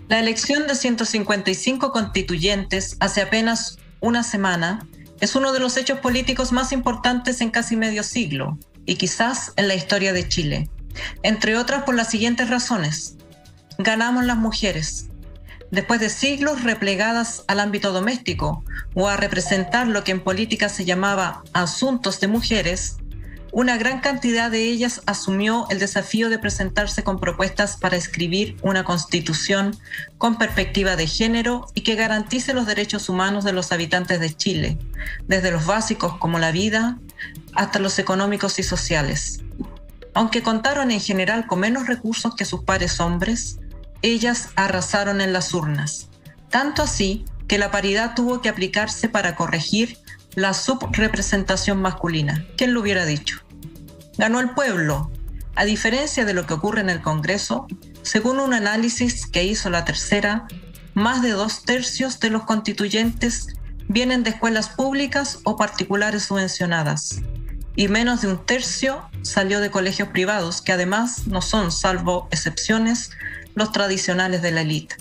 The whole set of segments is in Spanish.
La elección de 155 constituyentes hace apenas una semana es uno de los hechos políticos más importantes en casi medio siglo y quizás en la historia de Chile, entre otras por las siguientes razones. Ganamos las mujeres. Después de siglos replegadas al ámbito doméstico o a representar lo que en política se llamaba asuntos de mujeres, una gran cantidad de ellas asumió el desafío de presentarse con propuestas para escribir una constitución con perspectiva de género y que garantice los derechos humanos de los habitantes de Chile, desde los básicos como la vida hasta los económicos y sociales. Aunque contaron en general con menos recursos que sus pares hombres, ellas arrasaron en las urnas, tanto así que la paridad tuvo que aplicarse para corregir la subrepresentación masculina. ¿Quién lo hubiera dicho? Ganó el pueblo. A diferencia de lo que ocurre en el Congreso, según un análisis que hizo La Tercera, más de 2/3 de los constituyentes vienen de escuelas públicas o particulares subvencionadas, y menos de 1/3 salió de colegios privados, que además no son, salvo excepciones, los tradicionales de la élite.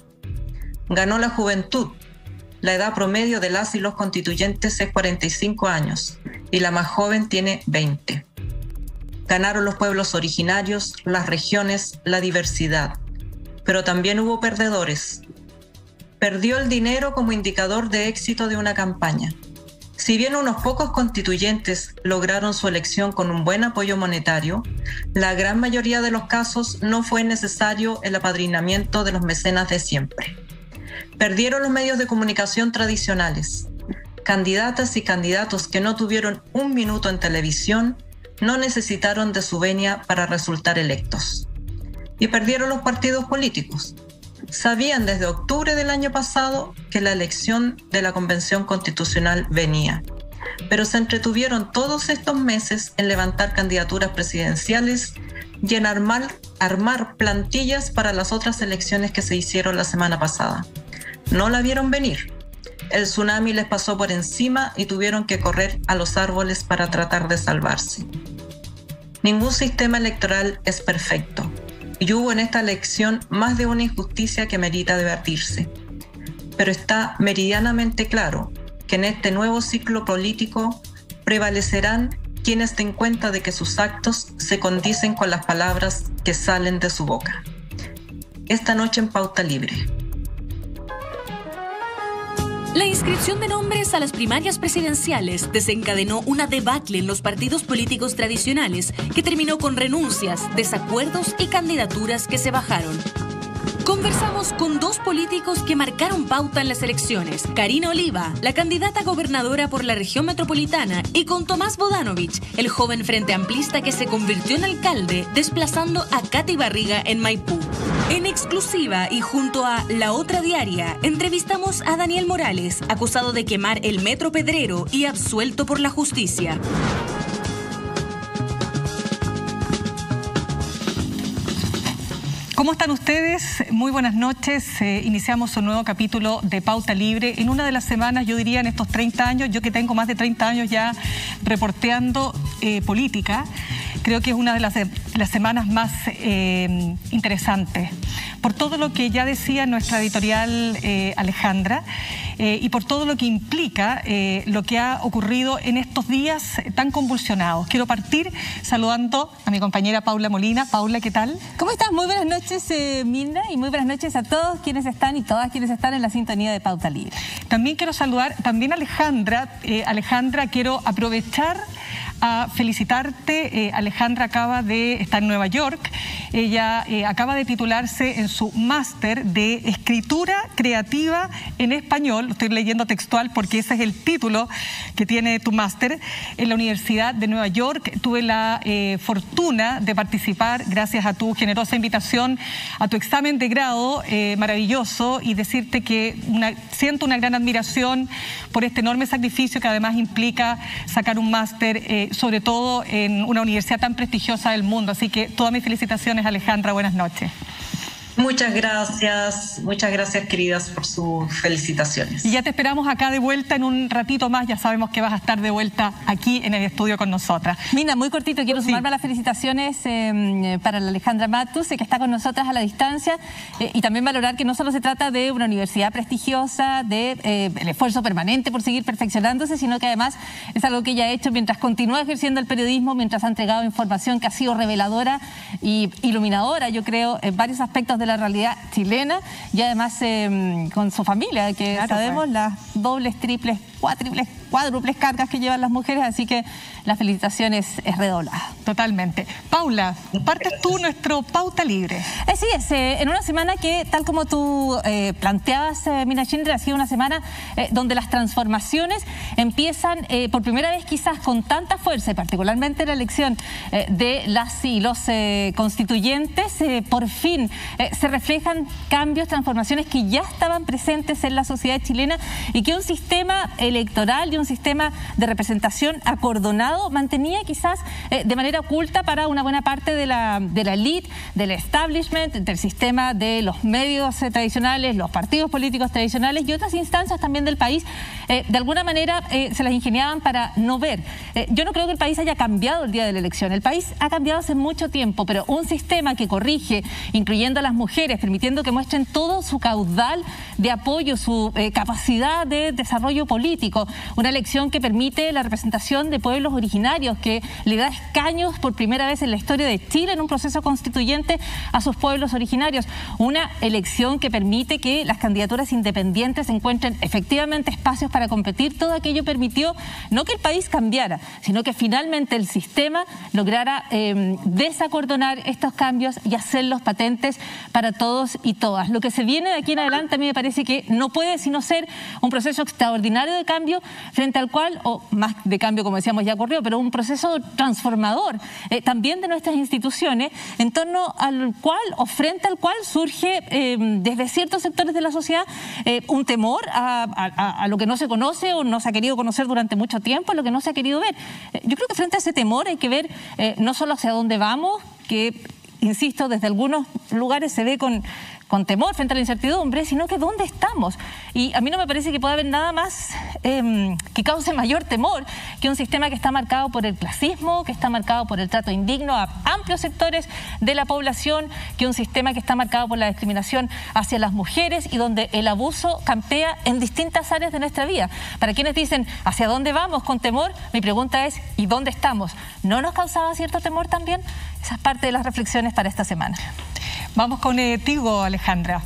Ganó la juventud. La edad promedio de las y los constituyentes es 45 años y la más joven tiene 20. Ganaron los pueblos originarios, las regiones, la diversidad. Pero también hubo perdedores. Perdió el dinero como indicador de éxito de una campaña. Si bien unos pocos constituyentes lograron su elección con un buen apoyo monetario, la gran mayoría de los casos no fue necesario el apadrinamiento de los mecenas de siempre. Perdieron los medios de comunicación tradicionales. Candidatas y candidatos que no tuvieron un minuto en televisión no necesitaron de su venia para resultar electos. Y perdieron los partidos políticos. Sabían desde octubre del año pasado que la elección de la Convención Constitucional venía, pero se entretuvieron todos estos meses en levantar candidaturas presidenciales y en armar plantillas para las otras elecciones que se hicieron la semana pasada. No la vieron venir. El tsunami les pasó por encima y tuvieron que correr a los árboles para tratar de salvarse. Ningún sistema electoral es perfecto. Y hubo en esta elección más de una injusticia que merita debatirse. Pero está meridianamente claro que en este nuevo ciclo político prevalecerán quienes den cuenta de que sus actos se condicen con las palabras que salen de su boca. Esta noche en Pauta Libre. La inscripción de nombres a las primarias presidenciales desencadenó una debacle en los partidos políticos tradicionales que terminó con renuncias, desacuerdos y candidaturas que se bajaron. Conversamos con dos políticos que marcaron pauta en las elecciones. Karina Oliva, la candidata a gobernadora por la región metropolitana, y con Tomás Bodanovich, el joven frente amplista que se convirtió en alcalde, desplazando a Katy Barriga en Maipú. En exclusiva y junto a La Otra Diaria, entrevistamos a Daniel Morales, acusado de quemar el Metro Pedrero y absuelto por la justicia. ¿Cómo están ustedes? Muy buenas noches. Iniciamos un nuevo capítulo de Pauta Libre. En una de las semanas, yo diría en estos 30 años, yo que tengo más de 30 años ya reporteando política, creo que es una de las semanas más interesantes. Por todo lo que ya decía nuestra editorial Alejandra y por todo lo que implica lo que ha ocurrido en estos días tan convulsionados. Quiero partir saludando a mi compañera Paula Molina. Paula, ¿qué tal? ¿Cómo estás? Muy buenas noches, Mirna, y muy buenas noches a todos quienes están y todas quienes están en la sintonía de Pauta Libre. También quiero saludar también a Alejandra. Alejandra, quiero aprovechar a felicitarte. Alejandra acaba de estar en Nueva York. Ella acaba de titularse en su máster de escritura creativa en español. Lo estoy leyendo textual porque ese es el título que tiene tu máster en la Universidad de Nueva York. Tuve la fortuna de participar, gracias a tu generosa invitación, a tu examen de grado maravilloso, y decirte que siento una gran admiración por este enorme sacrificio que además implica sacar un máster, sobre todo en una universidad tan prestigiosa del mundo. Así que todas mis felicitaciones, Alejandra. Buenas noches. Muchas gracias queridas por sus felicitaciones. Y ya te esperamos acá de vuelta en un ratito más, ya sabemos que vas a estar de vuelta aquí en el estudio con nosotras. Mina, muy cortito, quiero sumarme a las felicitaciones para la Alejandra Matus, que está con nosotras a la distancia, y también valorar que no solo se trata de una universidad prestigiosa, de el esfuerzo permanente por seguir perfeccionándose, sino que además es algo que ella ha hecho mientras continúa ejerciendo el periodismo, mientras ha entregado información que ha sido reveladora y iluminadora, yo creo, en varios aspectos de la realidad chilena, y además con su familia, que claro, sabemos las dobles, triples, cuádruples cargas que llevan las mujeres, así que la felicitación es redoblada. Totalmente. Paula, partes tú nuestro Pauta Libre. Sí, es en una semana que, tal como tú planteabas, Mina Schindler, ha sido una semana donde las transformaciones empiezan por primera vez quizás con tanta fuerza, y particularmente la elección de las y los constituyentes, por fin se reflejan cambios, transformaciones que ya estaban presentes en la sociedad chilena y que un sistema electoral y un sistema de representación acordonado mantenía quizás de manera oculta para una buena parte de la elite, del establishment, del sistema de los medios tradicionales, los partidos políticos tradicionales y otras instancias también del país, de alguna manera se las ingeniaban para no ver. Yo no creo que el país haya cambiado el día de la elección, el país ha cambiado hace mucho tiempo, pero un sistema que corrige, incluyendo a las mujeres, permitiendo que muestren todo su caudal de apoyo, su capacidad de desarrollo político, una elección que permite la representación de pueblos originarios, que le da escaños por primera vez en la historia de Chile en un proceso constituyente a sus pueblos originarios, una elección que permite que las candidaturas independientes encuentren efectivamente espacios para competir. Todo aquello permitió no que el país cambiara, sino que finalmente el sistema lograra desacordonar estos cambios y hacerlos patentes para todos y todas. Lo que se viene de aquí en adelante a mí me parece que no puede sino ser un proceso extraordinario de cambio frente al cual, o más de cambio como decíamos ya ocurrió, pero un proceso transformador también de nuestras instituciones, en torno al cual o frente al cual surge desde ciertos sectores de la sociedad un temor a lo que no se conoce o no se ha querido conocer durante mucho tiempo, a lo que no se ha querido ver. Yo creo que frente a ese temor hay que ver no solo hacia dónde vamos, que insisto, desde algunos lugares se ve con temor frente a la incertidumbre, sino que dónde estamos. Y a mí no me parece que pueda haber nada más que cause mayor temor que un sistema que está marcado por el clasismo, que está marcado por el trato indigno a amplios sectores de la población, que un sistema que está marcado por la discriminación hacia las mujeres y donde el abuso campea en distintas áreas de nuestra vida. Para quienes dicen ¿hacia dónde vamos con temor? Mi pregunta es ¿y dónde estamos? ¿No nos causaba cierto temor también? Esa es parte de las reflexiones para esta semana. Vamos contigo, Alejandra.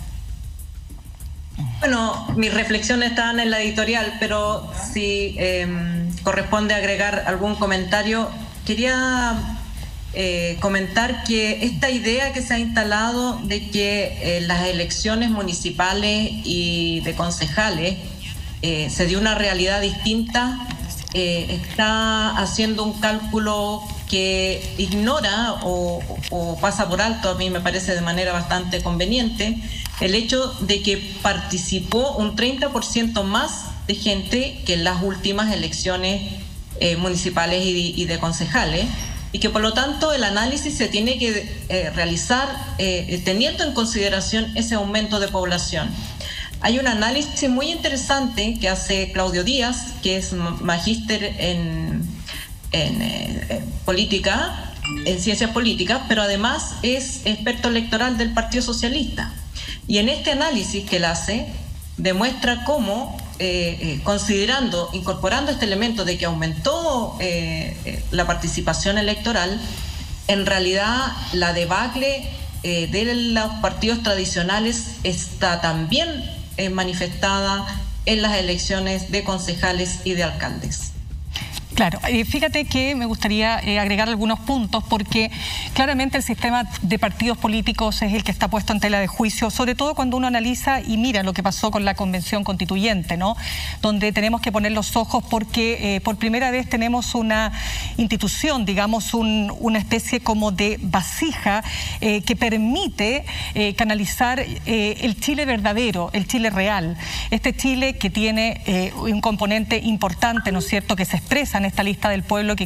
Bueno, mis reflexiones estaban en la editorial, pero si corresponde agregar algún comentario, quería comentar que esta idea que se ha instalado de que las elecciones municipales y de concejales se dio una realidad distinta, está haciendo un cálculo que ignora o pasa por alto, a mí me parece de manera bastante conveniente, el hecho de que participó un 30% más de gente que en las últimas elecciones municipales y de concejales, y que por lo tanto el análisis se tiene que realizar teniendo en consideración ese aumento de población. Hay un análisis muy interesante que hace Claudio Díaz, que es magíster en política, en ciencias políticas, pero además es experto electoral del Partido Socialista. Y en este análisis que él hace, demuestra cómo, incorporando este elemento de que aumentó la participación electoral, en realidad la debacle de los partidos tradicionales está también manifestada en las elecciones de concejales y de alcaldes. Claro, fíjate que me gustaría agregar algunos puntos porque claramente el sistema de partidos políticos es el que está puesto en tela de juicio, sobre todo cuando uno analiza y mira lo que pasó con la Convención Constituyente, ¿no? Donde tenemos que poner los ojos porque por primera vez tenemos una institución, digamos, una especie como de vasija que permite canalizar el Chile verdadero, el Chile real. Este Chile que tiene un componente importante, ¿no es cierto?, que se expresa en esta lista del pueblo que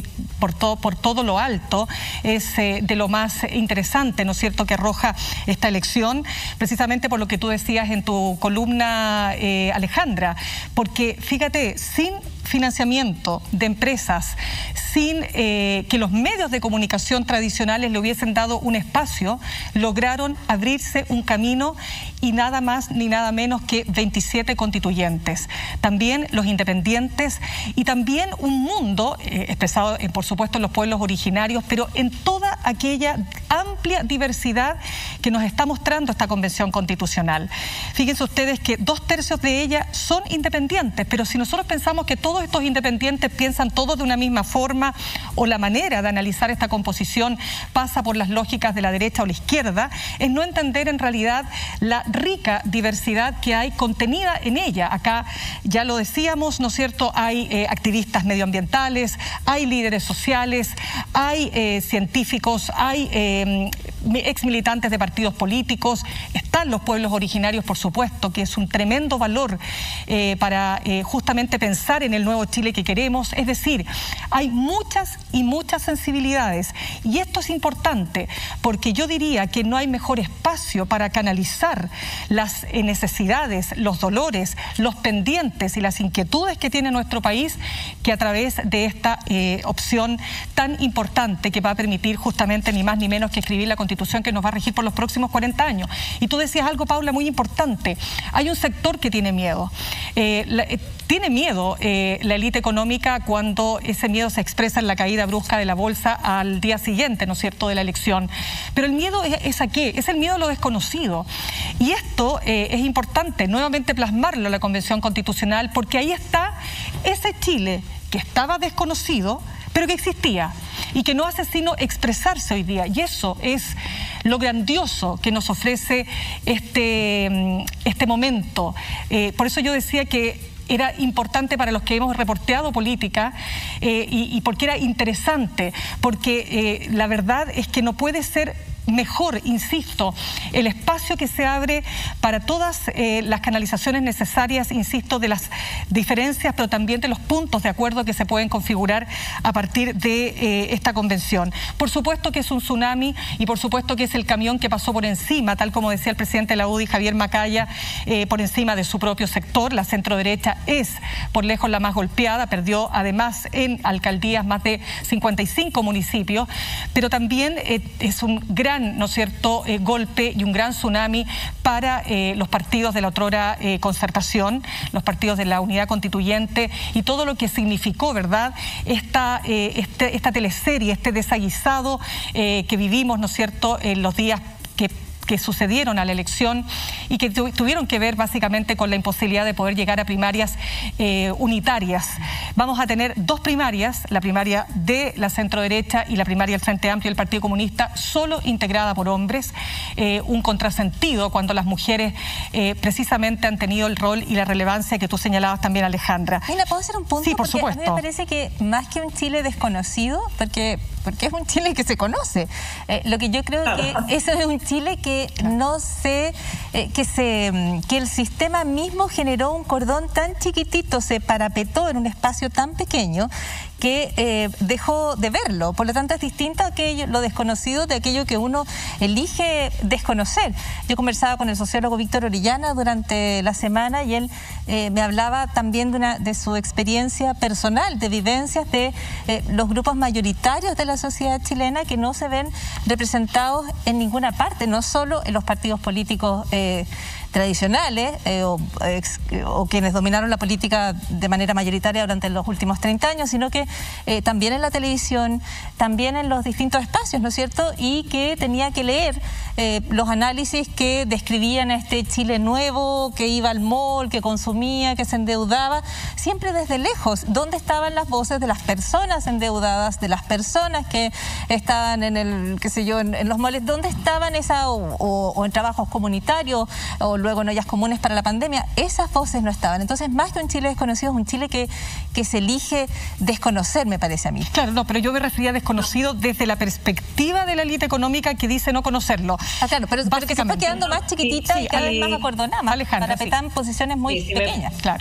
por todo lo alto, es de lo más interesante, ¿no es cierto?, que arroja esta elección, precisamente por lo que tú decías en tu columna, Alejandra, porque fíjate, sin financiamiento de empresas, sin que los medios de comunicación tradicionales le hubiesen dado un espacio, lograron abrirse un camino y nada más ni nada menos que 27 constituyentes. También los independientes y también un mundo expresado, por supuesto, en los pueblos originarios, pero en toda aquella amplia diversidad que nos está mostrando esta Convención Constitucional. Fíjense ustedes que 2/3 de ella son independientes, pero si nosotros pensamos que todos estos independientes piensan todos de una misma forma o la manera de analizar esta composición pasa por las lógicas de la derecha o la izquierda, es no entender en realidad la rica diversidad que hay contenida en ella. Acá ya lo decíamos, ¿no es cierto?, hay activistas medioambientales, hay líderes sociales, hay científicos, hay ex militantes de partidos políticos, están los pueblos originarios, por supuesto, que es un tremendo valor para justamente pensar en el nuevo Chile que queremos. Es decir, hay muchas y muchas sensibilidades y esto es importante porque yo diría que no hay mejor espacio para canalizar las necesidades, los dolores, los pendientes y las inquietudes que tiene nuestro país que a través de esta opción tan importante que va a permitir justamente ni más ni menos que escribir la Constitución que nos va a regir por los próximos 40 años. Y tú decías algo, Paula, muy importante. Hay un sector que tiene miedo. Tiene miedo la élite económica cuando ese miedo se expresa en la caída brusca de la bolsa al día siguiente, ¿no es cierto?, de la elección. Pero el miedo ¿es a qué? Es el miedo a lo desconocido. Y esto es importante nuevamente plasmarlo en la Convención Constitucional porque ahí está ese Chile que estaba desconocido, pero que existía y que no hace sino expresarse hoy día. Y eso es lo grandioso que nos ofrece este momento. Por eso yo decía que era importante para los que hemos reporteado política y porque era interesante, porque la verdad es que no puede ser mejor, insisto, el espacio que se abre para todas las canalizaciones necesarias, insisto, de las diferencias, pero también de los puntos de acuerdo que se pueden configurar a partir de esta convención. Por supuesto que es un tsunami y por supuesto que es el camión que pasó por encima, tal como decía el presidente de la UDI, Javier Macaya, por encima de su propio sector. La centroderecha es por lejos la más golpeada, perdió además en alcaldías más de 55 municipios, pero también es un gran, ¿no es cierto?, golpe y un gran tsunami para los partidos de la otrora concertación, los partidos de la unidad constituyente y todo lo que significó, ¿verdad?, esta teleserie, este desaguisado que vivimos, ¿no es cierto?, en los días que sucedieron a la elección y que tuvieron que ver básicamente con la imposibilidad de poder llegar a primarias unitarias. Vamos a tener dos primarias, la primaria de la centroderecha y la primaria del Frente Amplio y el Partido Comunista, solo integrada por hombres, un contrasentido cuando las mujeres precisamente han tenido el rol y la relevancia que tú señalabas también, Alejandra. Mira, ¿puedo hacer un punto? Sí, por supuesto. A mí me parece que más que un Chile desconocido, porque es un Chile que se conoce, lo que yo creo que eso es un Chile que no sé, que el sistema mismo generó un cordón tan chiquitito, se parapetó en un espacio tan pequeño que dejó de verlo. Por lo tanto, es distinto a lo desconocido de aquello que uno elige desconocer. Yo conversaba con el sociólogo Víctor Orellana durante la semana y él me hablaba también de su experiencia personal, de vivencias de los grupos mayoritarios de la sociedad chilena que no se ven representados en ninguna parte, no solo en los partidos políticos tradicionales o quienes dominaron la política de manera mayoritaria durante los últimos 30 años, sino que también en la televisión, también en los distintos espacios, ¿no es cierto? Y que tenía que leer los análisis que describían a este Chile nuevo, que iba al mall, que consumía, que se endeudaba, siempre desde lejos. ¿Dónde estaban las voces de las personas endeudadas, de las personas que estaban en el, qué sé yo, en los malls? ¿Dónde estaban esas, o en trabajos comunitarios, o luego en ollas comunes para la pandemia? Esas voces no estaban. Entonces, más que un Chile desconocido, es un Chile que se elige desconocer, me parece a mí. Claro, no, pero yo me refería a desconocido desde la perspectiva de la élite económica que dice no conocerlo. Ah, claro, pero que se fue quedando más chiquitita y cada vez más acordonada, Alejandra, para petar posiciones muy pequeñas. Claro.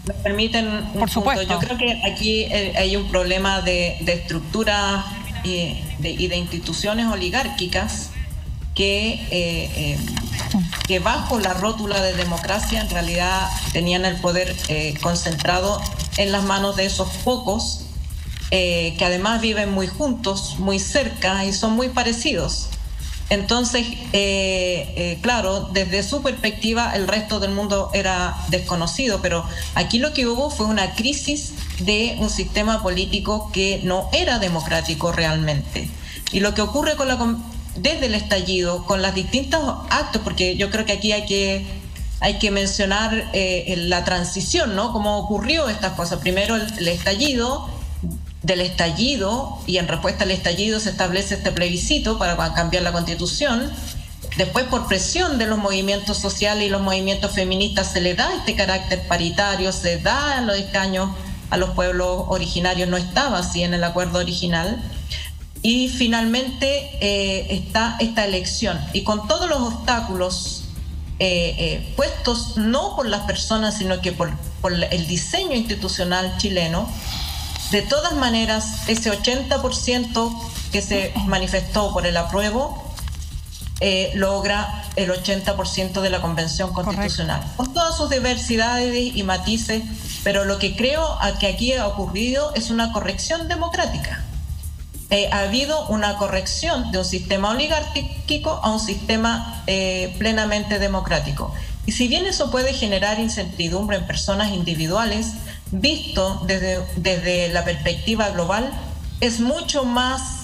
me permiten un Por supuesto. punto. Yo creo que aquí hay un problema de estructuras y de instituciones oligárquicas que bajo la rótula de democracia en realidad tenían el poder concentrado en las manos de esos pocos que además viven muy juntos, muy cerca y son muy parecidos. Entonces, claro, desde su perspectiva el resto del mundo era desconocido, pero aquí lo que hubo fue una crisis de un sistema político que no era democrático realmente. Y lo que ocurre desde el estallido, con los distintos actos, porque yo creo que aquí hay que mencionar la transición, ¿no? Cómo ocurrió estas cosas. Primero el estallido. Del estallido, y en respuesta al estallido se establece este plebiscito para cambiar la Constitución. Después, por presión de los movimientos sociales y los movimientos feministas, se le da este carácter paritario, se da los escaños a los pueblos originarios, no estaba así en el acuerdo original. Y finalmente está esta elección, y con todos los obstáculos puestos no por las personas, sino que por el diseño institucional chileno. De todas maneras, ese 80% que se manifestó por el apruebo logra el 80% de la Convención Constitucional. Correcto. Con todas sus diversidades y matices, pero lo que creo que aquí ha ocurrido es una corrección democrática. Ha habido una corrección de un sistema oligárquico a un sistema plenamente democrático. Y si bien eso puede generar incertidumbre en personas individuales, visto desde la perspectiva global, es mucho más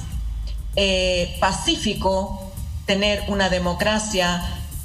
pacífico tener una democracia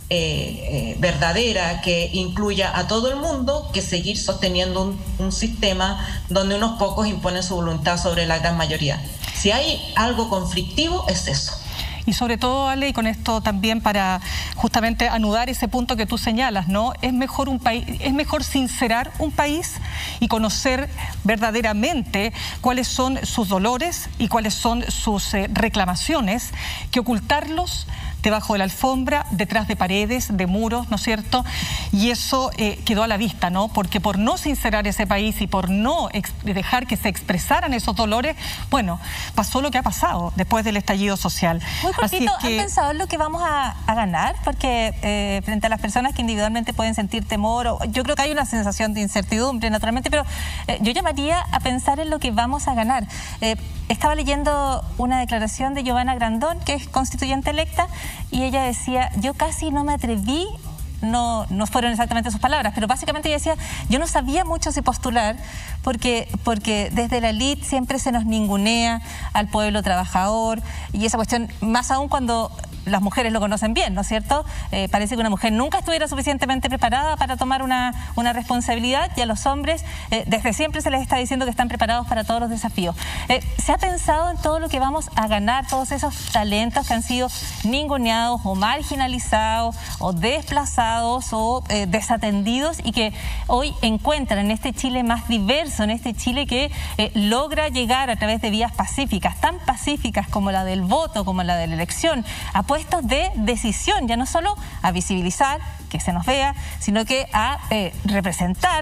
verdadera que incluya a todo el mundo que seguir sosteniendo un sistema donde unos pocos imponen su voluntad sobre la gran mayoría. Si hay algo conflictivo, es eso. Y sobre todo, Ale, y con esto también para justamente anudar ese punto que tú señalas, ¿no? Es mejor sincerar un país y conocer verdaderamente cuáles son sus dolores y cuáles son sus reclamaciones, que ocultarlos debajo de la alfombra, detrás de paredes, de muros, ¿no es cierto? Y eso quedó a la vista, ¿no? Porque por no sincerar ese país y por no dejar que se expresaran esos dolores, bueno, pasó lo que ha pasado después del estallido social. Muy cortito, ¿han pensado en lo que vamos a ganar? Porque frente a las personas que individualmente pueden sentir temor, yo creo que hay una sensación de incertidumbre, naturalmente, pero yo llamaría a pensar en lo que vamos a ganar. Estaba leyendo una declaración de Giovanna Grandón, que es constituyente electa, y ella decía, yo casi no me atreví, no fueron exactamente sus palabras, pero básicamente ella decía, yo no sabía mucho si postular, porque desde la élite siempre se nos ningunea al pueblo trabajador, y esa cuestión, más aún cuando las mujeres lo conocen bien, ¿no es cierto? Parece que una mujer nunca estuviera suficientemente preparada para tomar una responsabilidad, y a los hombres desde siempre se les está diciendo que están preparados para todos los desafíos. ¿Se ha pensado en todo lo que vamos a ganar, todos esos talentos que han sido ninguneados o marginalizados o desplazados o desatendidos, y que hoy encuentran en este Chile más diverso, en este Chile que logra llegar a través de vías pacíficas, tan pacíficas como la del voto, como la de la elección, a puestos de decisión, ya no solo a visibilizar, que se nos vea, sino que a representar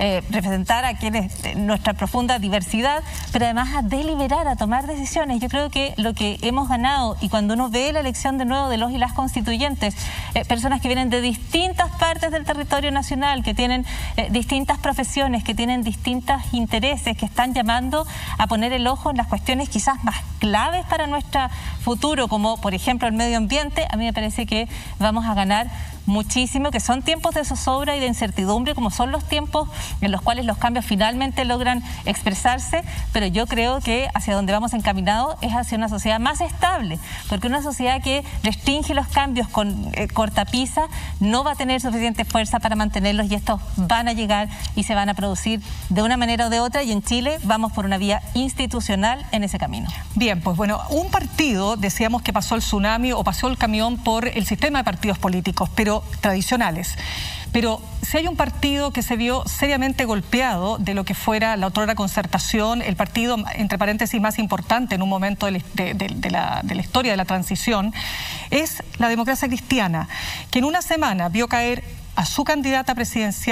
a quienes, nuestra profunda diversidad, pero además a deliberar, a tomar decisiones? Yo creo que lo que hemos ganado, y cuando uno ve la elección de nuevo de los y las constituyentes, personas que vienen de distintas partes del territorio nacional, que tienen distintas profesiones, que tienen distintos intereses, que están llamando a poner el ojo en las cuestiones quizás más claves para nuestro futuro, como por ejemplo el medio ambiente, a mí me parece que vamos a ganar muchísimo, que son tiempos de zozobra y de incertidumbre, como son los tiempos en los cuales los cambios finalmente logran expresarse, pero yo creo que hacia donde vamos encaminados es hacia una sociedad más estable, porque una sociedad que restringe los cambios con cortapisa no va a tener suficiente fuerza para mantenerlos, y estos van a llegar y se van a producir de una manera o de otra, y en Chile vamos por una vía institucional en ese camino. Bien, pues bueno, un partido, decíamos que pasó el tsunami o pasó el camión por el sistema de partidos políticos, pero tradicionales. Pero si hay un partido que se vio seriamente golpeado de lo que fuera la otrora Concertación, el partido, entre paréntesis, más importante en un momento de la historia de la transición, es la Democracia Cristiana, que en una semana vio caer a su candidata presidencial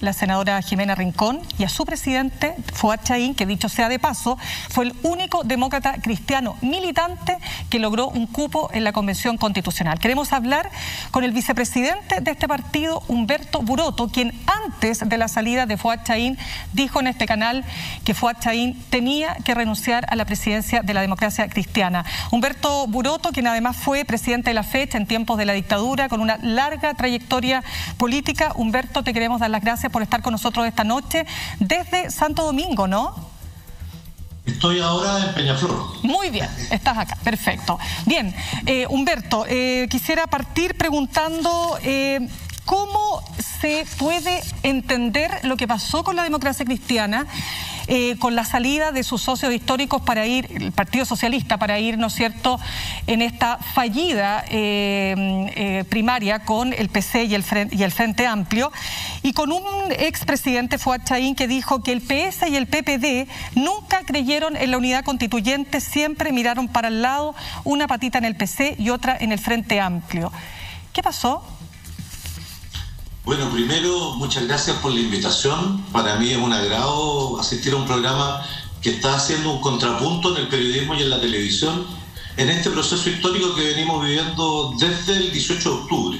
la senadora Jimena Rincón, y a su presidente, Fuad Chahín, que dicho sea de paso, fue el único demócrata cristiano militante que logró un cupo en la Convención Constitucional. Queremos hablar con el vicepresidente de este partido, Humberto Buroto, quien antes de la salida de Fuad Chahín dijo en este canal que Fuad Chahín tenía que renunciar a la presidencia de la democracia cristiana. Humberto Buroto, quien además fue presidente de la fecha en tiempos de la dictadura, con una larga trayectoria política. Humberto, te queremos dar las gracias por estar con nosotros esta noche desde Santo Domingo, ¿no? Estoy ahora en Peñaflor. Muy bien, estás acá, perfecto. Bien, Humberto, quisiera partir preguntando cómo se puede entender lo que pasó con la democracia cristiana, con la salida de sus socios históricos para ir, el Partido Socialista, para ir, ¿no es cierto?, en esta fallida primaria con el PC y el Frente Amplio, y con un expresidente, Fuad Chahín, que dijo que el PS y el PPD nunca creyeron en la unidad constituyente, siempre miraron para el lado, una patita en el PC y otra en el Frente Amplio. ¿Qué pasó? Bueno, primero, muchas gracias por la invitación. Para mí es un agrado asistir a un programa que está haciendo un contrapunto en el periodismo y en la televisión en este proceso histórico que venimos viviendo desde el 18 de octubre.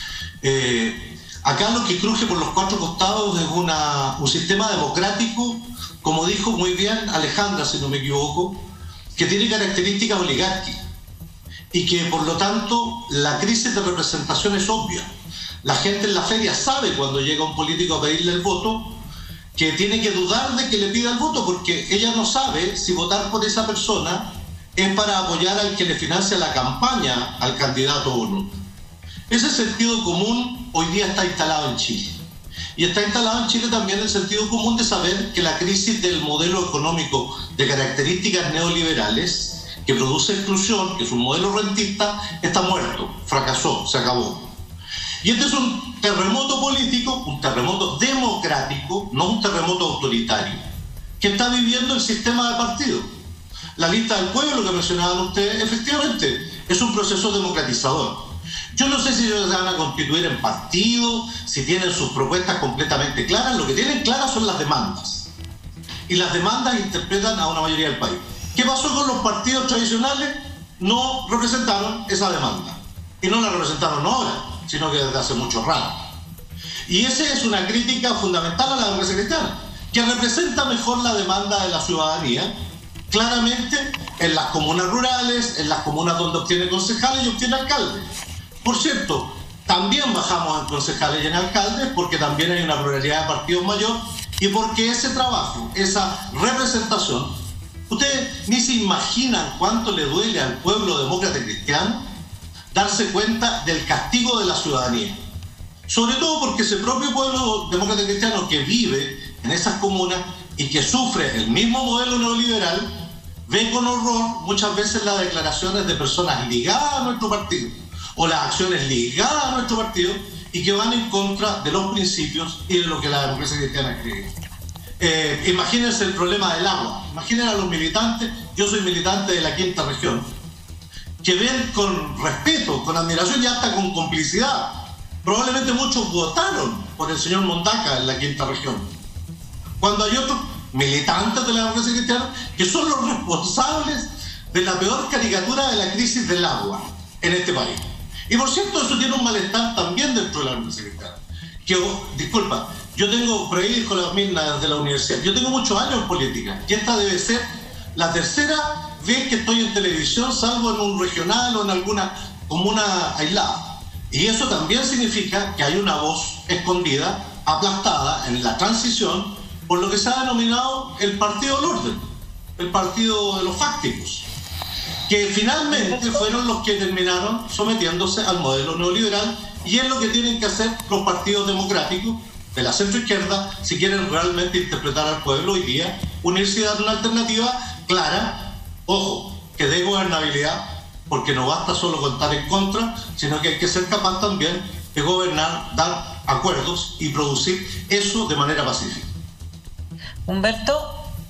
Acá lo que cruje por los cuatro costados es un sistema democrático, como dijo muy bien Alejandra, si no me equivoco, que tiene características oligárquicas y que por lo tanto la crisis de representación es obvia. La gente en la feria sabe cuando llega un político a pedirle el voto que tiene que dudar de que le pida el voto, porque ella no sabe si votar por esa persona es para apoyar al que le financia la campaña al candidato o no. Ese sentido común hoy día está instalado en Chile. Y está instalado en Chile también el sentido común de saber que la crisis del modelo económico de características neoliberales, que produce exclusión, que es un modelo rentista, está muerto, fracasó, se acabó. Y este es un terremoto político, un terremoto democrático, no un terremoto autoritario, que está viviendo el sistema de partidos. La lista del pueblo que mencionaban ustedes, efectivamente, es un proceso democratizador. Yo no sé si ellos se van a constituir en partido, si tienen sus propuestas completamente claras. Lo que tienen claras son las demandas. Y las demandas interpretan a una mayoría del país. ¿Qué pasó con los partidos tradicionales? No representaron esa demanda. Y no la representaron ahora, sino que desde hace mucho rato. Y esa es una crítica fundamental a la democracia cristiana, que representa mejor la demanda de la ciudadanía, claramente en las comunas rurales, en las comunas donde obtiene concejales y obtiene alcaldes. Por cierto, también bajamos en concejales y en alcaldes porque también hay una pluralidad de partidos mayor y porque ese trabajo, esa representación, ustedes ni se imaginan cuánto le duele al pueblo demócrata cristiano darse cuenta del castigo de la ciudadanía. Sobre todo porque ese propio pueblo demócrata cristiano que vive en esas comunas y que sufre el mismo modelo neoliberal, ve con horror muchas veces las declaraciones de personas ligadas a nuestro partido o las acciones ligadas a nuestro partido y que van en contra de los principios y de lo que la democracia cristiana cree. Imagínense el problema del agua. Imaginen a los militantes, yo soy militante de la quinta región, que ven con respeto, con admiración y hasta con complicidad. Probablemente muchos votaron por el señor Mondaca en la quinta región, cuando hay otros militantes de la democracia cristiana que son los responsables de la peor caricatura de la crisis del agua en este país. Y por cierto, eso tiene un malestar también dentro de la democracia cristiana. Disculpa, yo tengo, por ahí dijo la Mirna desde la universidad, yo tengo muchos años en política y esta debe ser la tercera vez que estoy en televisión, salvo en un regional o en alguna comuna aislada. Y eso también significa que hay una voz escondida, aplastada en la transición por lo que se ha denominado el partido del orden, el partido de los fácticos, que finalmente fueron los que terminaron sometiéndose al modelo neoliberal, y es lo que tienen que hacer los partidos democráticos de la centroizquierda si quieren realmente interpretar al pueblo hoy día, unirse y dar una alternativa clara, ojo, que dé gobernabilidad, porque no basta solo contar en contra, sino que hay que ser capaz también de gobernar, dar acuerdos y producir eso de manera pacífica. Humberto,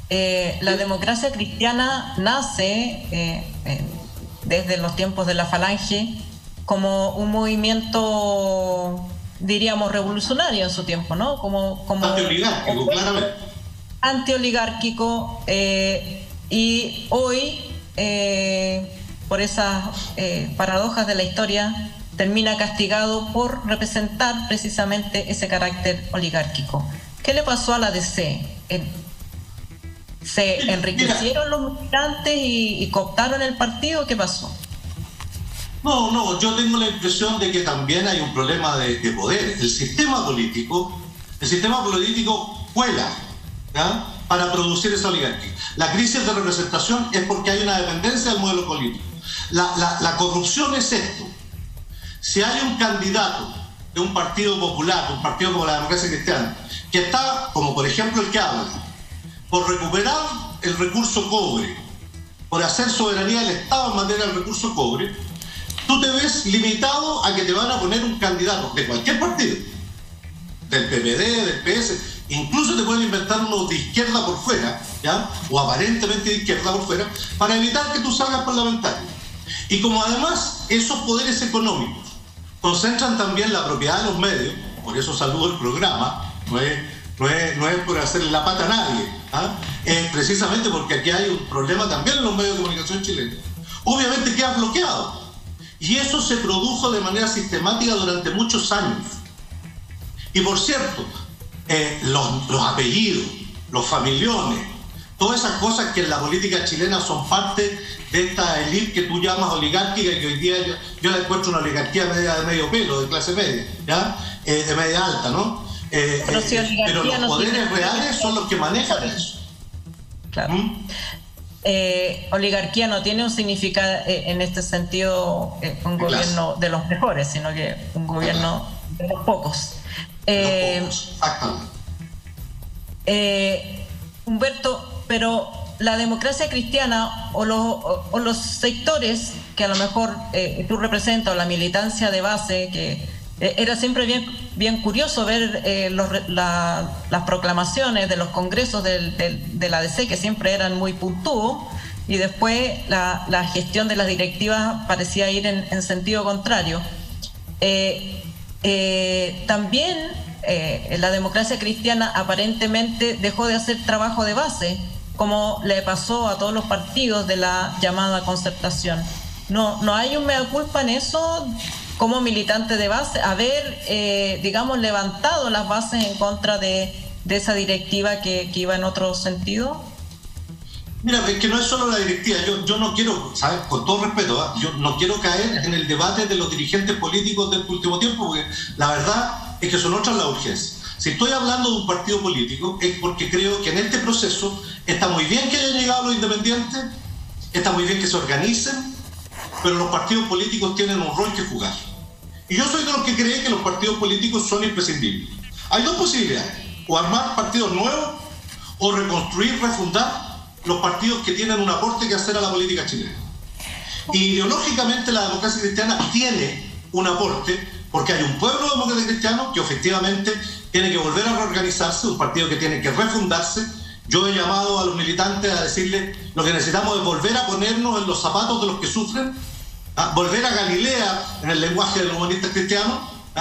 la democracia cristiana nace desde los tiempos de la Falange como un movimiento diríamos, revolucionario en su tiempo, ¿no? Como antioligárquico, claramente. Antioligárquico, y hoy, por esas paradojas de la historia, termina castigado por representar precisamente ese carácter oligárquico. ¿Qué le pasó a la DC? ¿Se enriquecieron los militantes y cooptaron el partido? ¿Qué pasó? No, yo tengo la impresión de que también hay un problema de poder. El sistema político cuela, ¿ya?, para producir esa oligarquía. La crisis de representación es porque hay una dependencia del modelo político. La corrupción es esto. Si hay un candidato de un partido popular, un partido como la Democracia Cristiana, que está, como por ejemplo el que habla, por recuperar el recurso cobre, por hacer soberanía del Estado en materia del recurso cobre, tú te ves limitado a que te van a poner un candidato de cualquier partido, del PPD, del PS, incluso te pueden inventar uno de izquierda por fuera, ¿ya?, o aparentemente de izquierda por fuera, para evitar que tú salgas parlamentario. Y como además esos poderes económicos concentran también la propiedad de los medios, por eso saludo el programa, no es por hacerle la pata a nadie, es precisamente porque aquí hay un problema también en los medios de comunicación chilenos. Obviamente queda bloqueado, y eso se produjo de manera sistemática durante muchos años. Y por cierto, los apellidos, los familiones, todas esas cosas que en la política chilena son parte de esta élite que tú llamas oligárquica, y que hoy día yo la encuentro una oligarquía de medio pelo, de clase media, ¿ya?, de media alta, ¿no? Pero los poderes reales son los que manejan eso. Claro. Oligarquía no tiene un significado en este sentido un gobierno de los mejores, sino que un gobierno de los pocos. Exactamente. Humberto, pero la democracia cristiana o los sectores que a lo mejor tú representas, o la militancia de base, que era siempre bien curioso ver las proclamaciones de los congresos de la DC, que siempre eran muy puntuos, y después la gestión de las directivas parecía ir en sentido contrario. También la democracia cristiana aparentemente dejó de hacer trabajo de base, como le pasó a todos los partidos de la llamada concertación. No hay un mea culpa en eso, como militante de base, haber, digamos, levantado las bases en contra de esa directiva que iba en otro sentido? Mira, es que no es solo la directiva. Yo no quiero, ¿sabes?, con todo respeto, yo no quiero caer en el debate de los dirigentes políticos del último tiempo, porque la verdad es que son otras las urgencias. Si estoy hablando de un partido político, es porque creo que en este proceso está muy bien que hayan llegado los independientes, está muy bien que se organicen, pero los partidos políticos tienen un rol que jugar. Y yo soy de los que cree que los partidos políticos son imprescindibles. Hay dos posibilidades: o armar partidos nuevos, o reconstruir, refundar los partidos que tienen un aporte que hacer a la política chilena. Ideológicamente la democracia cristiana tiene un aporte, porque hay un pueblo democrático cristiano que efectivamente tiene que volver a reorganizarse, un partido que tiene que refundarse. Yo he llamado a los militantes a decirles: lo que necesitamos es volver a ponernos en los zapatos de los que sufren, volver a Galilea en el lenguaje de los humanistas cristianos.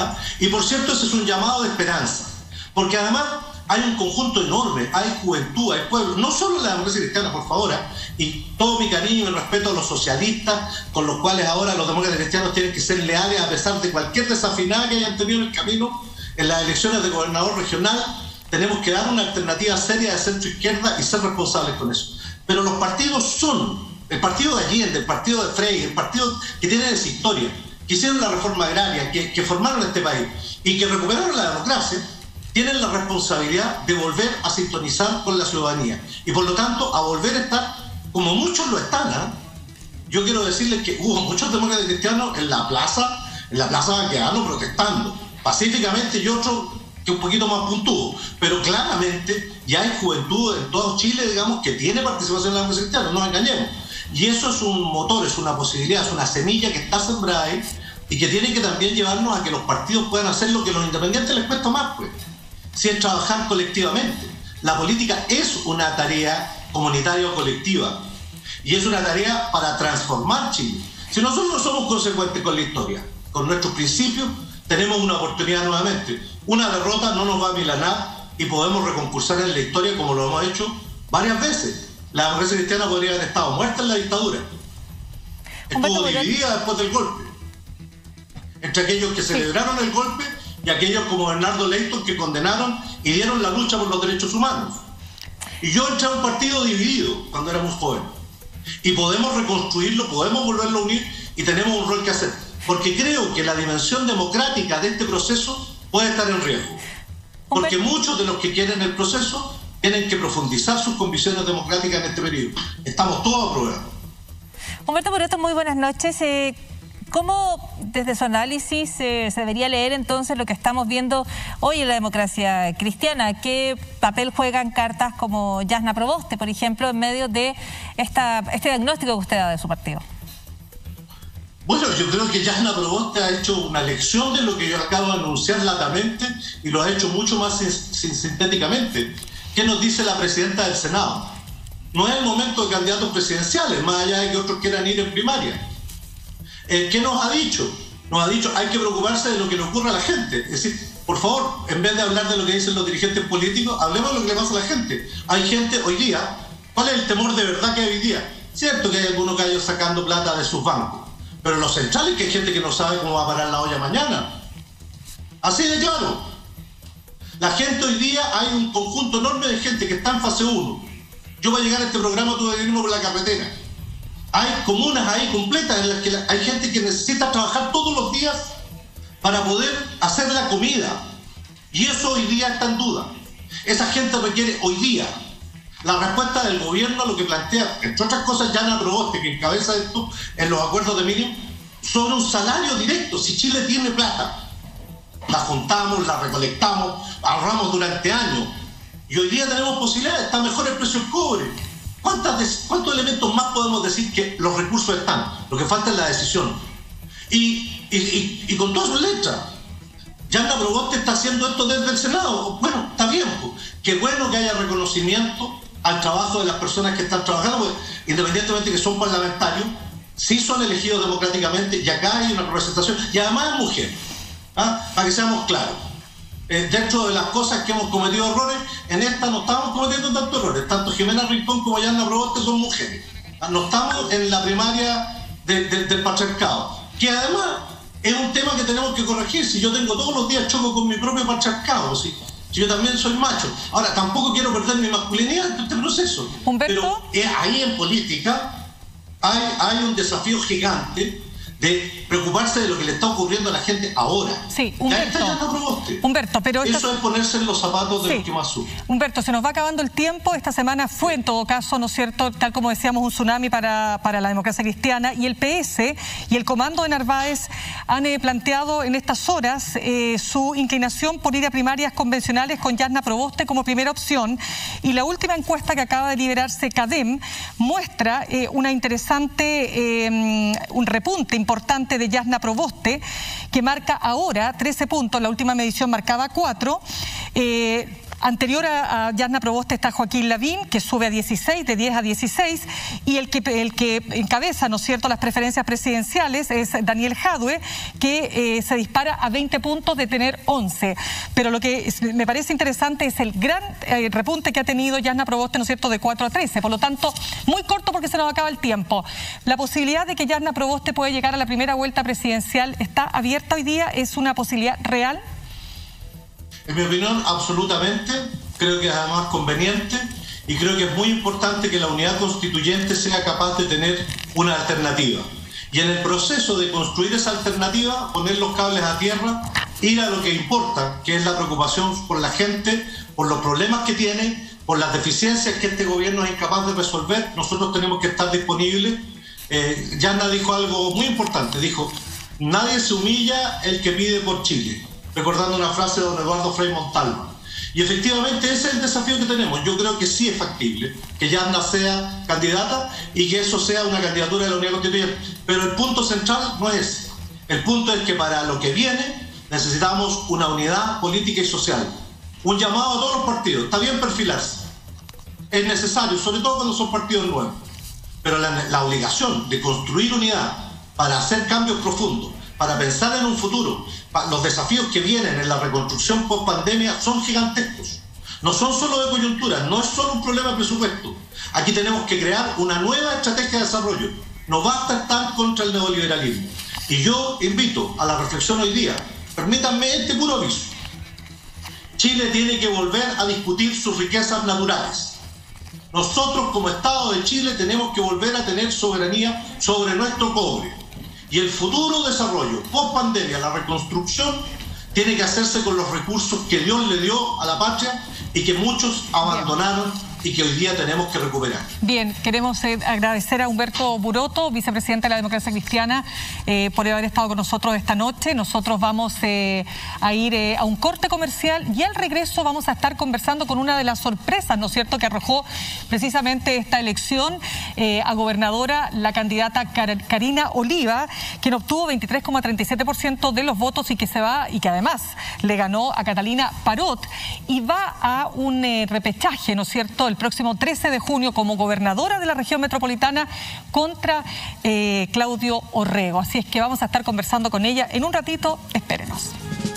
Y por cierto, ese es un llamado de esperanza, porque además hay un conjunto enorme, hay juventud, hay pueblo, no solo en la democracia cristiana, por favor, y todo mi cariño y mi respeto a los socialistas, con los cuales ahora los demócratas cristianos tienen que ser leales a pesar de cualquier desafinada que hayan tenido en el camino. En las elecciones de gobernador regional tenemos que dar una alternativa seria de centro-izquierda y ser responsables con eso. Pero los partidos son el partido de Allende, el partido de Frey, el partido que tiene esa historia, que hicieron la reforma agraria, que formaron este país y que recuperaron la democracia, tienen la responsabilidad de volver a sintonizar con la ciudadanía y por lo tanto a volver a estar como muchos lo están. Yo quiero decirles que hubo muchos demócratas cristianos en la plaza Baquedano protestando pacíficamente, y otros que un poquito más puntúos, pero claramente ya hay juventud en todo Chile, digamos, que tiene participación en la democracia cristiana, no nos engañemos. Y eso es un motor, es una posibilidad, es una semilla que está sembrada ahí y que tiene que también llevarnos a que los partidos puedan hacer lo que a los independientes les cuesta más, pues, si es trabajar colectivamente. La política es una tarea comunitaria o colectiva, y es una tarea para transformar Chile. Si nosotros no somos consecuentes con la historia, con nuestros principios, tenemos una oportunidad nuevamente. Una derrota no nos va a milanar y podemos reconcursar en la historia como lo hemos hecho varias veces. La democracia cristiana podría haber estado muerta en la dictadura. Estuvo dividida después del golpe, entre aquellos que celebraron el golpe y aquellos como Bernardo Leyton que condenaron y dieron la lucha por los derechos humanos. Y yo entré a un partido dividido cuando éramos jóvenes. Y podemos reconstruirlo, podemos volverlo a unir y tenemos un rol que hacer. Porque creo que la dimensión democrática de este proceso puede estar en riesgo. Porque muchos de los que quieren el proceso tienen que profundizar sus convicciones democráticas en este periodo. Estamos todos a prueba. Humberto Poroto, muy buenas noches. ¿Cómo desde su análisis se debería leer entonces lo que estamos viendo hoy en la democracia cristiana? ¿Qué papel juegan cartas como Jasna Proboste, por ejemplo, en medio de este diagnóstico que usted da de su partido? Bueno, yo creo que Jasna Proboste ha hecho una lección de lo que yo acabo de anunciar latamente y lo ha hecho mucho más sintéticamente. ¿Qué nos dice la presidenta del Senado? No es el momento de candidatos presidenciales, más allá de que otros quieran ir en primaria. ¿Qué nos ha dicho? Nos ha dicho hay que preocuparse de lo que le ocurre a la gente. Es decir, por favor, en vez de hablar de lo que dicen los dirigentes políticos, hablemos de lo que le pasa a la gente. Hay gente hoy día, ¿cuál es el temor de verdad que hay hoy día? Cierto que hay algunos gallos sacando plata de sus bancos, pero lo central es que hay gente que no sabe cómo va a parar la olla mañana. Así de claro. La gente hoy día, hay un conjunto enorme de gente que está en fase 1. Yo voy a llegar a este programa, tuve que irme por la carretera. Hay comunas ahí completas en las que hay gente que necesita trabajar todos los días para poder hacer la comida. Y eso hoy día está en duda. Esa gente requiere hoy día la respuesta del gobierno a lo que plantea, entre otras cosas, Jasna Proboste, que encabeza esto en los acuerdos de Miriam, sobre un salario directo. Si Chile tiene plata, la juntamos, la recolectamos, ahorramos durante años. Y hoy día tenemos posibilidades, está mejor el precio del cobre. ¿Cuántos elementos más podemos decir que los recursos están? Lo que falta es la decisión. Y con todas sus letras. Jasna Proboste está haciendo esto desde el Senado. Bueno, está bien. Qué bueno que haya reconocimiento al trabajo de las personas que están trabajando, porque independientemente de que son parlamentarios, sí son elegidos democráticamente y acá hay una representación. Y además es mujer. Para que seamos claros. Dentro de las cosas que hemos cometido errores, en esta no estamos cometiendo tantos errores. Tanto Jimena Rincón como Jasna Proboste son mujeres. No estamos en la primaria del patriarcado, que además es un tema que tenemos que corregir. Si yo tengo todos los días choco con mi propio patriarcado, si yo también soy macho. Ahora, tampoco quiero perder mi masculinidad en este proceso. Humberto. Pero ahí en política hay un desafío gigante de preocuparse de lo que le está ocurriendo a la gente ahora. Sí, Humberto, pero eso es ponerse en los zapatos de los que más sufren. Humberto, se nos va acabando el tiempo. Esta semana fue, en todo caso, ¿no es cierto?, tal como decíamos, un tsunami para la democracia cristiana, y el PS y el comando de Narváez han planteado en estas horas su inclinación por ir a primarias convencionales con Jasna Proboste como primera opción, y la última encuesta que acaba de liberarse, CADEM, muestra una interesante, un repunte importante de Jasna Proboste, que marca ahora 13 puntos, la última medición marcaba 4. Anterior a Jasna Proboste está Joaquín Lavín, que sube a 16, de 10 a 16, y el que encabeza, ¿no es cierto?, las preferencias presidenciales es Daniel Jadue, que se dispara a 20 puntos de tener 11. Pero lo que me parece interesante es el gran repunte que ha tenido Jasna Proboste, ¿no es cierto?, de 4 a 13. Por lo tanto, muy corto porque se nos acaba el tiempo. ¿La posibilidad de que Jasna Proboste pueda llegar a la primera vuelta presidencial está abierta hoy día? ¿Es una posibilidad real? En mi opinión, absolutamente. Creo que es además conveniente y creo que es muy importante que la unidad constituyente sea capaz de tener una alternativa. Y en el proceso de construir esa alternativa, poner los cables a tierra, ir a lo que importa, que es la preocupación por la gente, por los problemas que tiene, por las deficiencias que este gobierno es incapaz de resolver. Nosotros tenemos que estar disponibles. Jasna dijo algo muy importante, dijo: nadie se humilla el que pide por Chile, recordando una frase de don Eduardo Frei Montalva. Y efectivamente ese es el desafío que tenemos. Yo creo que sí es factible que Jasna sea candidata y que eso sea una candidatura de la unidad constituyente. Pero el punto central no es ese. El punto es que para lo que viene necesitamos una unidad política y social. Un llamado a todos los partidos. Está bien perfilarse. Es necesario, sobre todo cuando son partidos nuevos. Pero la obligación de construir unidad para hacer cambios profundos, para pensar en un futuro. Los desafíos que vienen en la reconstrucción post-pandemia son gigantescos. No son solo de coyuntura, no es solo un problema de presupuesto. Aquí tenemos que crear una nueva estrategia de desarrollo. No basta estar contra el neoliberalismo. Y yo invito a la reflexión hoy día. Permítanme este puro aviso. Chile tiene que volver a discutir sus riquezas naturales. Nosotros como Estado de Chile tenemos que volver a tener soberanía sobre nuestro cobre. Y el futuro desarrollo, post pandemia, la reconstrucción, tiene que hacerse con los recursos que Dios le dio a la patria y que muchos abandonaron y que hoy día tenemos que recuperar. Bien, queremos agradecer a Humberto Buroto, vicepresidente de la Democracia Cristiana, por haber estado con nosotros esta noche. Nosotros vamos a ir a un corte comercial y al regreso vamos a estar conversando con una de las sorpresas, ¿no es cierto?, que arrojó precisamente esta elección a gobernadora, la candidata Karina Oliva, quien obtuvo 23,37% de los votos y que además le ganó a Catalina Parot y va a un repechaje, ¿no es cierto?, el próximo 13 de junio como gobernadora de la región metropolitana contra Claudio Orrego. Así es que vamos a estar conversando con ella en un ratito. Espérenos.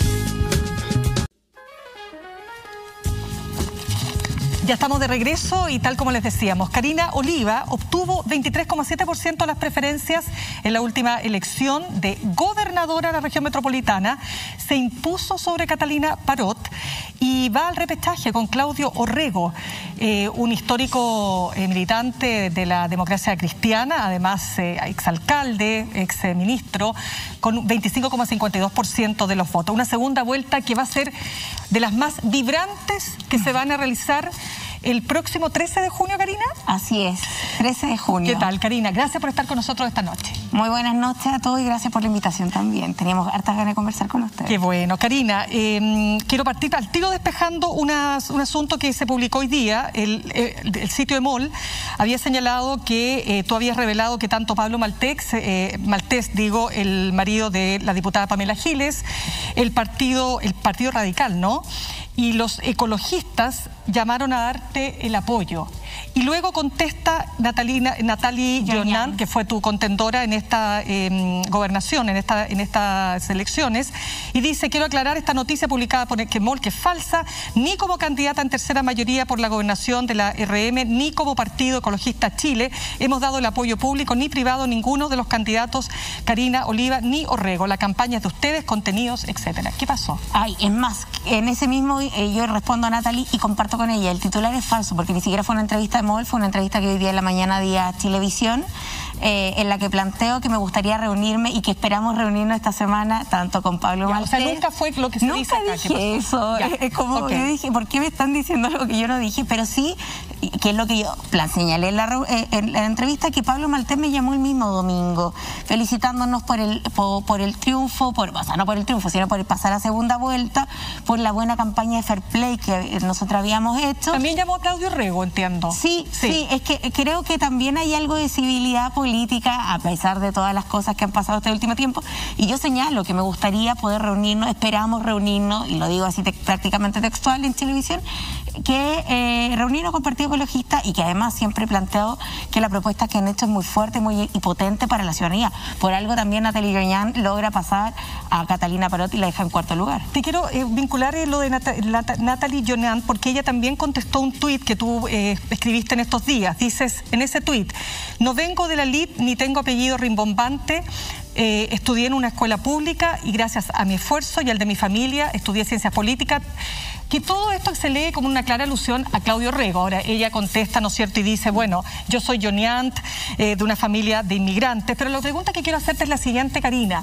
Ya estamos de regreso y tal como les decíamos, Karina Oliva obtuvo 23,7% de las preferencias en la última elección de gobernadora de la región metropolitana, se impuso sobre Catalina Parot y va al repechaje con Claudio Orrego, un histórico militante de la Democracia Cristiana, además exalcalde, exministro, con 25,52% de los votos. Una segunda vuelta que va a ser de las más vibrantes que se van a realizar el próximo 13 de junio, Karina. Así es, 13 de junio. ¿Qué tal, Karina? Gracias por estar con nosotros esta noche. Muy buenas noches a todos y gracias por la invitación también. Teníamos hartas ganas de conversar con ustedes. Qué bueno. Karina, quiero partir al tiro despejando un asunto que se publicó hoy día. El sitio de MOL había señalado que tú habías revelado que tanto Pablo Maltés, el marido de la diputada Pamela Giles, el Partido Radical, ¿no?, y los ecologistas llamaron a darte el apoyo. Y luego contesta Natalie Jonan, que fue tu contendora en esta gobernación, en estas elecciones, y dice: quiero aclarar esta noticia publicada por MOL, que es falsa, ni como candidata en tercera mayoría por la gobernación de la RM, ni como Partido Ecologista Chile hemos dado el apoyo público ni privado a ninguno de los candidatos Karina Oliva ni Orrego. La campaña es de ustedes, contenidos, etcétera. ¿Qué pasó? Ay, es más, en ese mismo yo respondo a Natalie y comparto con ella. El titular es falso porque ni siquiera fue una entrevista de MOL, fue una entrevista que hoy día en la mañana di a Chilevisión, en la que planteo que me gustaría reunirme y que esperamos reunirnos esta semana tanto con Pablo Maltés. O sea, nunca fue lo que se dice acá. Nunca dije eso. Es como yo dije, ¿por qué me están diciendo algo que yo no dije? Pero sí, que es lo que yo señalé en la entrevista, que Pablo Maltés me llamó el mismo domingo, felicitándonos por el triunfo, o sea, no por el triunfo, sino por pasar a segunda vuelta, por la buena campaña de Fair Play que nosotros habíamos hecho. También llamó a Claudio Orrego, entiendo. Sí, es que creo que también hay algo de civilidad política, a pesar de todas las cosas que han pasado este último tiempo, y yo señalo que me gustaría poder reunirnos, esperamos reunirnos, y lo digo así prácticamente textual en Chilevisión, que reunirnos con Partido Ecologista, y que además siempre he planteado que la propuesta que han hecho es muy fuerte, muy potente para la ciudadanía. Por algo también Natalie Jonan logra pasar a Catalina Parot y la deja en cuarto lugar. Te quiero vincular lo de Natalie Jonan, porque ella también contestó un tuit que tú escribiste en estos días. Dices en ese tuit: no vengo de la elite ni tengo apellido rimbombante, estudié en una escuela pública y gracias a mi esfuerzo y al de mi familia estudié ciencias políticas. Que todo esto se lee como una clara alusión a Claudio Orrego. Ahora ella contesta, ¿no es cierto?, y dice: bueno, yo soy Joniant, de una familia de inmigrantes. Pero la pregunta que quiero hacerte es la siguiente, Karina.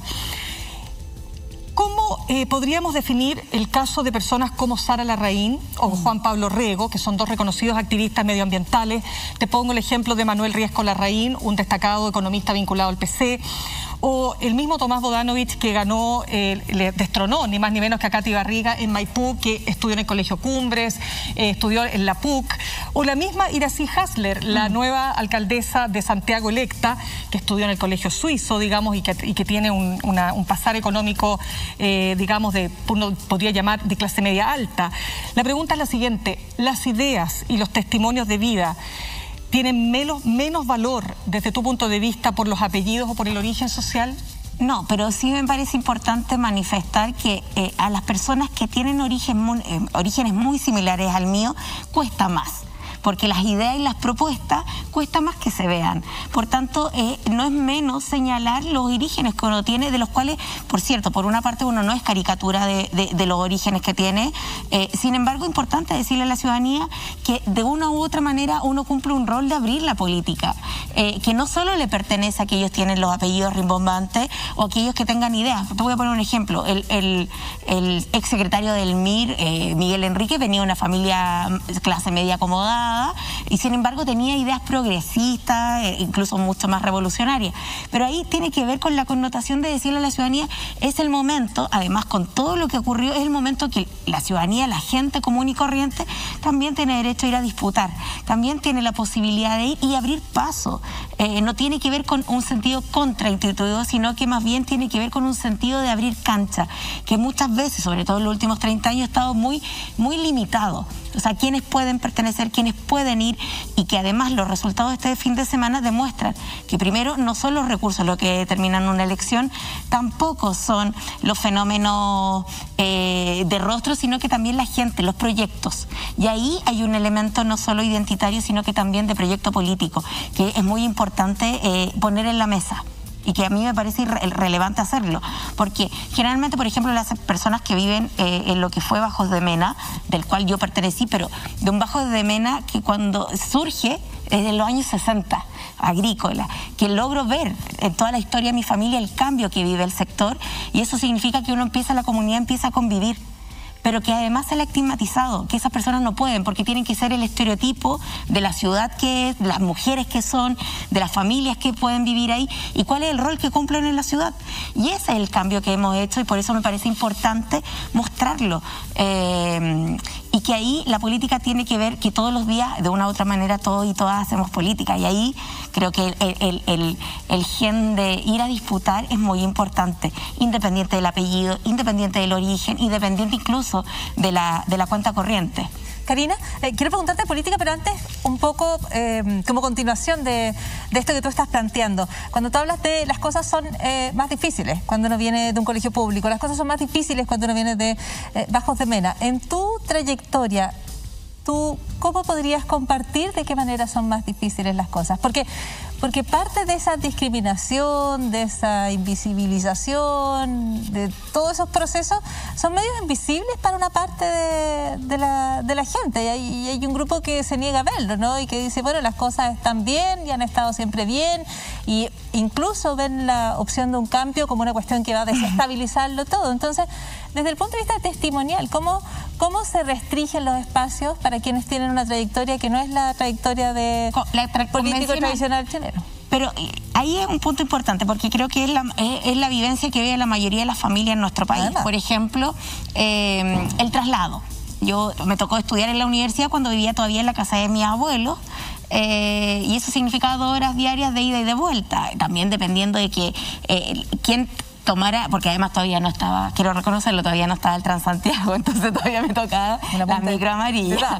¿Cómo podríamos definir el caso de personas como Sara Larraín o Juan Pablo Orrego, que son dos reconocidos activistas medioambientales? Te pongo el ejemplo de Manuel Riesco Larraín, un destacado economista vinculado al PC, o el mismo Tomás Bodanovich, que ganó, le destronó ni más ni menos que a Katy Barriga en Maipú, que estudió en el Colegio Cumbres, estudió en la PUC, o la misma Iracy Hasler, la nueva alcaldesa de Santiago electa, que estudió en el Colegio Suizo, digamos, y que tiene un pasar económico, digamos, uno podría llamar de clase media alta. La pregunta es la siguiente: ¿las ideas y los testimonios de vida tienen menos valor desde tu punto de vista por los apellidos o por el origen social? No, pero sí me parece importante manifestar que a las personas que tienen orígenes muy similares al mío, cuesta más. Porque las ideas y las propuestas cuesta más que se vean. Por tanto, no es menos señalar los orígenes que uno tiene, de los cuales, por cierto, por una parte uno no es caricatura de los orígenes que tiene. Sin embargo, es importante decirle a la ciudadanía que de una u otra manera uno cumple un rol de abrir la política, que no solo le pertenece a aquellos que tienen los apellidos rimbombantes o a aquellos que tengan ideas. Te voy a poner un ejemplo. El exsecretario del MIR, Miguel Enrique, venía de una familia clase media acomodada, y sin embargo tenía ideas progresistas, incluso mucho más revolucionarias. Pero ahí tiene que ver con la connotación de decirle a la ciudadanía, es el momento, además con todo lo que ocurrió, es el momento que la ciudadanía, la gente común y corriente, también tiene derecho a ir a disputar, también tiene la posibilidad de ir y abrir paso. No tiene que ver con un sentido contraintuitivo, sino que más bien tiene que ver con un sentido de abrir cancha, que muchas veces, sobre todo en los últimos 30 años, ha estado muy limitado. O sea, quienes pueden pertenecer, quienes pueden ir, y que además los resultados de este fin de semana demuestran que primero no son los recursos lo que determinan una elección, tampoco son los fenómenos de rostro, sino que también la gente, los proyectos. Y ahí hay un elemento no solo identitario, sino que también de proyecto político, que es muy importante poner en la mesa. Y que a mí me parece relevante hacerlo, porque generalmente, por ejemplo, las personas que viven en lo que fue Bajos de Mena, del cual yo pertenecí, pero de un Bajos de Mena que cuando surge desde los años 60, agrícola, que logro ver en toda la historia de mi familia el cambio que vive el sector, y eso significa que la comunidad empieza a convivir, pero que además se le ha estigmatizado, que esas personas no pueden, porque tienen que ser el estereotipo de la ciudad que es, de las mujeres que son, de las familias que pueden vivir ahí, y cuál es el rol que cumplen en la ciudad. Y ese es el cambio que hemos hecho, y por eso me parece importante mostrarlo. Y que ahí la política tiene que ver que todos los días, de una u otra manera, todos y todas hacemos política. Y ahí creo que el gen de ir a disputar es muy importante, independiente del apellido, independiente del origen, independiente incluso de la cuenta corriente. Karina, quiero preguntarte de política, pero antes un poco como continuación de esto que tú estás planteando. Cuando tú hablas de las cosas son más difíciles cuando uno viene de un colegio público, las cosas son más difíciles cuando uno viene de Bajos de Mena. En tu trayectoria, ¿tú cómo podrías compartir de qué manera son más difíciles las cosas? Porque parte de esa discriminación, de esa invisibilización, de todos esos procesos, son medios invisibles para una parte de la gente. Y hay un grupo que se niega a verlo, ¿no? Y que dice, bueno, las cosas están bien y han estado siempre bien, y incluso ven la opción de un cambio como una cuestión que va a desestabilizarlo todo. Entonces, desde el punto de vista testimonial, ¿cómo se restringen los espacios para quienes tienen una trayectoria que no es la trayectoria de político tradicional chileno? Pero ahí es un punto importante, porque creo que es la vivencia que vive la mayoría de las familias en nuestro país. Por ejemplo, el traslado. Yo me tocó estudiar en la universidad cuando vivía todavía en la casa de mis abuelos, y eso significaba 2 horas diarias de ida y de vuelta, también dependiendo de que quién tomara, porque además todavía no estaba, quiero reconocerlo, todavía no estaba el Transantiago, entonces todavía me tocaba la micro amarilla.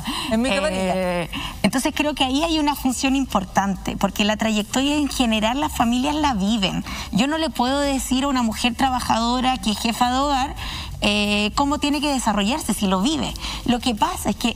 Entonces creo que ahí hay una función importante, porque la trayectoria en general las familias la viven. Yo no le puedo decir a una mujer trabajadora que es jefa de hogar cómo tiene que desarrollarse si lo vive. Lo que pasa es que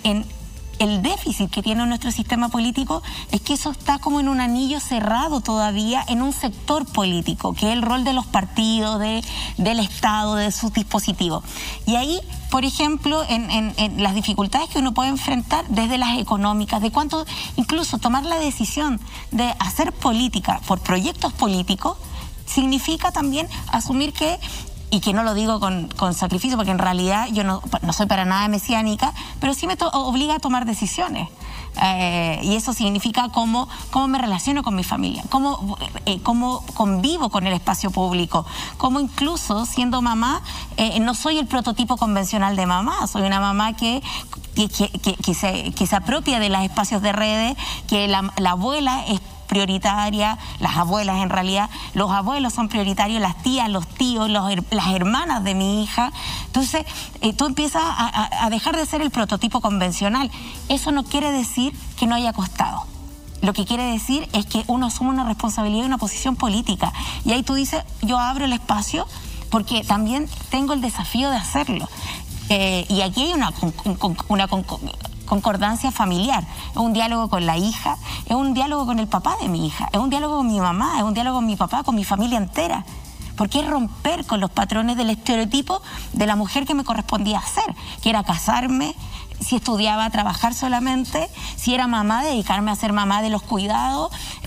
el déficit que tiene nuestro sistema político es que eso está como en un anillo cerrado todavía en un sector político, que es el rol de los partidos, del Estado, de sus dispositivos. Y ahí, por ejemplo, en las dificultades que uno puede enfrentar desde las económicas, de cuánto incluso tomar la decisión de hacer política por proyectos políticos, significa también asumir que, y que no lo digo con sacrificio, porque en realidad yo no soy para nada mesiánica, pero sí me obliga a tomar decisiones. Y eso significa cómo me relaciono con mi familia, cómo convivo con el espacio público, cómo incluso siendo mamá, no soy el prototipo convencional de mamá, soy una mamá que se apropia de los espacios de redes, que la abuela es prioritaria, las abuelas en realidad, los abuelos son prioritarios, las tías, los tíos, las hermanas de mi hija. Entonces, tú empiezas a dejar de ser el prototipo convencional. Eso no quiere decir que no haya costado. lo que quiere decir es que uno asume una responsabilidad y una posición política. Y ahí tú dices, yo abro el espacio porque también tengo el desafío de hacerlo. Y aquí hay una concordancia familiar, es un diálogo con la hija, es un diálogo con el papá de mi hija, es un diálogo con mi mamá, es un diálogo con mi papá, con mi familia entera. Porque es romper con los patrones del estereotipo de la mujer que me correspondía hacer, que era casarme, si estudiaba, trabajar solamente, si era mamá, dedicarme a ser mamá de los cuidados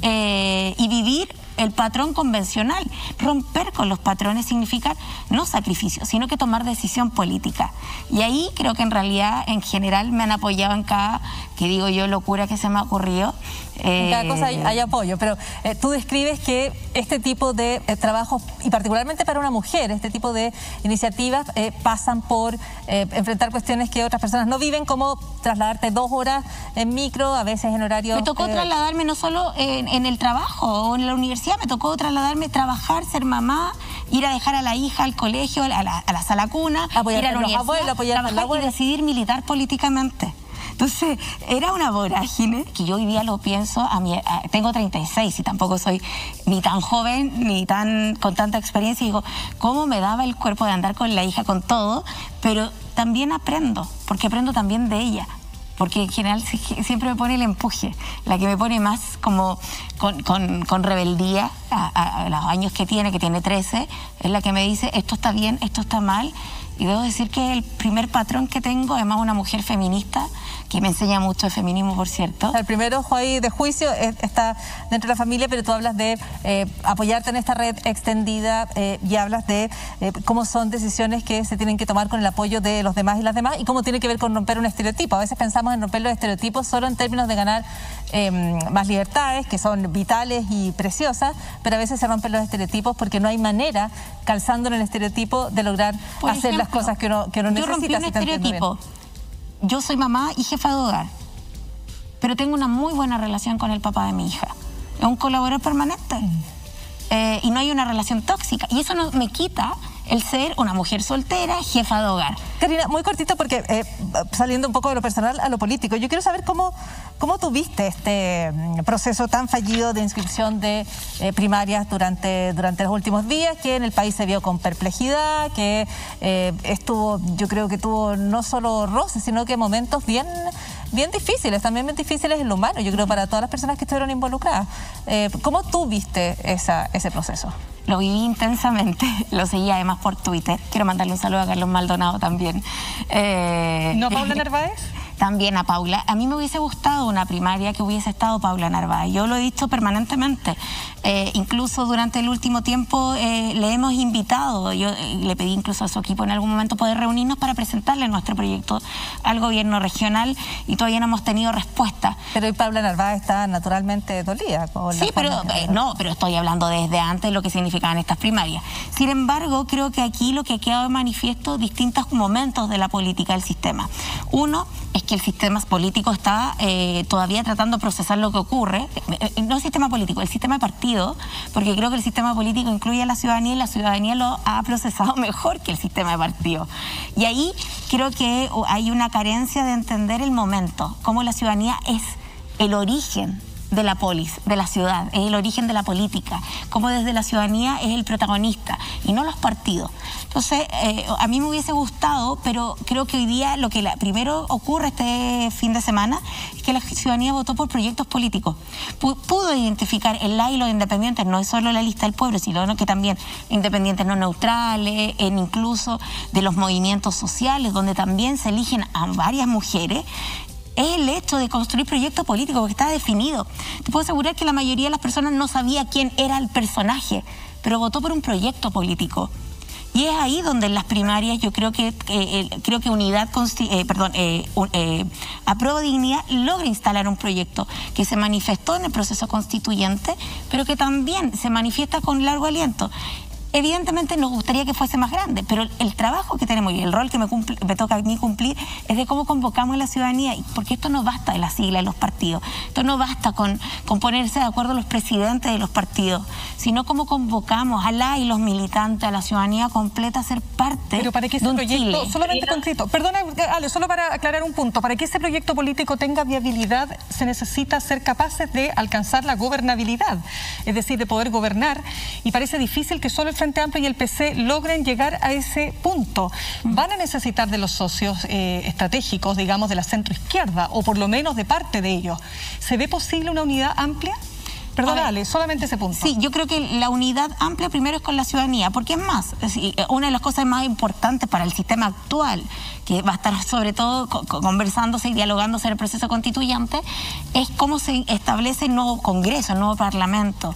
y vivir el patrón convencional. Romper con los patrones significa no sacrificio, sino que tomar decisión política. Y ahí creo que en realidad, en general, me han apoyado en cada, que digo yo, locura que se me ha ocurrido. En cada cosa hay apoyo, pero tú describes que este tipo de trabajos, y particularmente para una mujer, este tipo de iniciativas pasan por enfrentar cuestiones que otras personas no viven, como trasladarte 2 horas en micro, a veces en horario... Me tocó trasladarme no solo en el trabajo o en la universidad, me tocó trasladarme, trabajar, ser mamá, ir a dejar a la hija al colegio, a la sala cuna, apoyar ir a la universidad, abuelos, apoyar a la abuela y decidir militar políticamente. Entonces, era una vorágine que yo hoy día lo pienso, tengo 36 y tampoco soy ni tan joven ni con tanta experiencia, y digo, ¿cómo me daba el cuerpo de andar con la hija, con todo? Pero también aprendo, porque aprendo también de ella. Porque en general siempre me pone el empuje, la que me pone más como con rebeldía a los años que tiene 13, es la que me dice, esto está bien, esto está mal. Y debo decir que el primer patrón que tengo, además una mujer feminista, que me enseña mucho de feminismo, por cierto. El primer ojo ahí de juicio está dentro de la familia, pero tú hablas de apoyarte en esta red extendida y hablas de cómo son decisiones que se tienen que tomar con el apoyo de los demás y las demás, y cómo tiene que ver con romper un estereotipo. A veces pensamos en romper los estereotipos solo en términos de ganar más libertades, que son vitales y preciosas, pero a veces se rompen los estereotipos porque no hay manera, calzando en el estereotipo, de lograr hacer las cosas que uno necesita. Yo rompí un estereotipo. Yo soy mamá y jefa de hogar, pero tengo una muy buena relación con el papá de mi hija. Es un colaborador permanente. Y no hay una relación tóxica. Y eso no me quita el ser una mujer soltera, jefa de hogar. Karina, muy cortito, porque saliendo un poco de lo personal a lo político, yo quiero saber cómo tuviste este proceso tan fallido de inscripción de primarias durante los últimos días, que en el país se vio con perplejidad, que yo creo que tuvo no solo roces, sino que momentos bien difíciles, también bien difíciles en lo humano, yo creo, para todas las personas que estuvieron involucradas. ¿Cómo tú viste ese proceso? Lo viví intensamente, lo seguí además por Twitter. Quiero mandarle un saludo a Carlos Maldonado también. ¿No Paula Narváez? También a Paula. A mí me hubiese gustado una primaria que hubiese estado Paula Narváez. Yo lo he dicho permanentemente. Incluso durante el último tiempo le hemos invitado, yo le pedí incluso a su equipo en algún momento poder reunirnos para presentarle nuestro proyecto al gobierno regional, y todavía no hemos tenido respuesta. Pero hoy Paula Narváez está naturalmente dolida. Sí, pero pero estoy hablando desde antes de lo que significaban estas primarias. Sin embargo, creo que aquí lo que ha quedado de manifiesto distintos momentos de la política del sistema. Uno es que el sistema político está todavía tratando de procesar lo que ocurre, no el sistema político, el sistema de partido, porque creo que el sistema político incluye a la ciudadanía y la ciudadanía lo ha procesado mejor que el sistema de partido. Y ahí creo que hay una carencia de entender el momento, cómo la ciudadanía es el origen de la polis, de la ciudad, es el origen de la política, como desde la ciudadanía es el protagonista y no los partidos. Entonces, a mí me hubiese gustado, pero creo que hoy día lo que primero ocurre este fin de semana es que la ciudadanía votó por proyectos políticos. Pudo identificar el la y los independientes, no es solo la lista del pueblo, sino que también independientes no neutrales, incluso de los movimientos sociales, donde también se eligen a varias mujeres. Es el hecho de construir proyectos políticos, porque está definido. Te puedo asegurar que la mayoría de las personas no sabía quién era el personaje, pero votó por un proyecto político. Y es ahí donde en las primarias yo creo que Apruebo Dignidad logra instalar un proyecto que se manifestó en el proceso constituyente, pero que también se manifiesta con largo aliento. evidentemente nos gustaría que fuese más grande, pero el trabajo que tenemos y el rol que me toca a mí cumplir es de cómo convocamos a la ciudadanía, porque esto no basta de la sigla de los partidos, esto no basta con ponerse de acuerdo los presidentes de los partidos, sino cómo convocamos a la y los militantes, a la ciudadanía completa a ser parte. Pero para que ese proyecto, solamente concreto, perdona Ale, solo para aclarar un punto, para que ese proyecto político tenga viabilidad se necesita ser capaces de alcanzar la gobernabilidad, es decir, de poder gobernar, y parece difícil que solo el Frente Amplio y el PC logren llegar a ese punto. Van a necesitar de los socios estratégicos, digamos, de la centroizquierda, o por lo menos de parte de ellos. ¿Se ve posible una unidad amplia? Perdona, Ale, solamente ese punto. Sí, yo creo que la unidad amplia primero es con la ciudadanía, porque es más, una de las cosas más importantes para el sistema actual, que va a estar sobre todo conversándose y dialogándose en el proceso constituyente, es cómo se establece el nuevo Congreso, el nuevo Parlamento.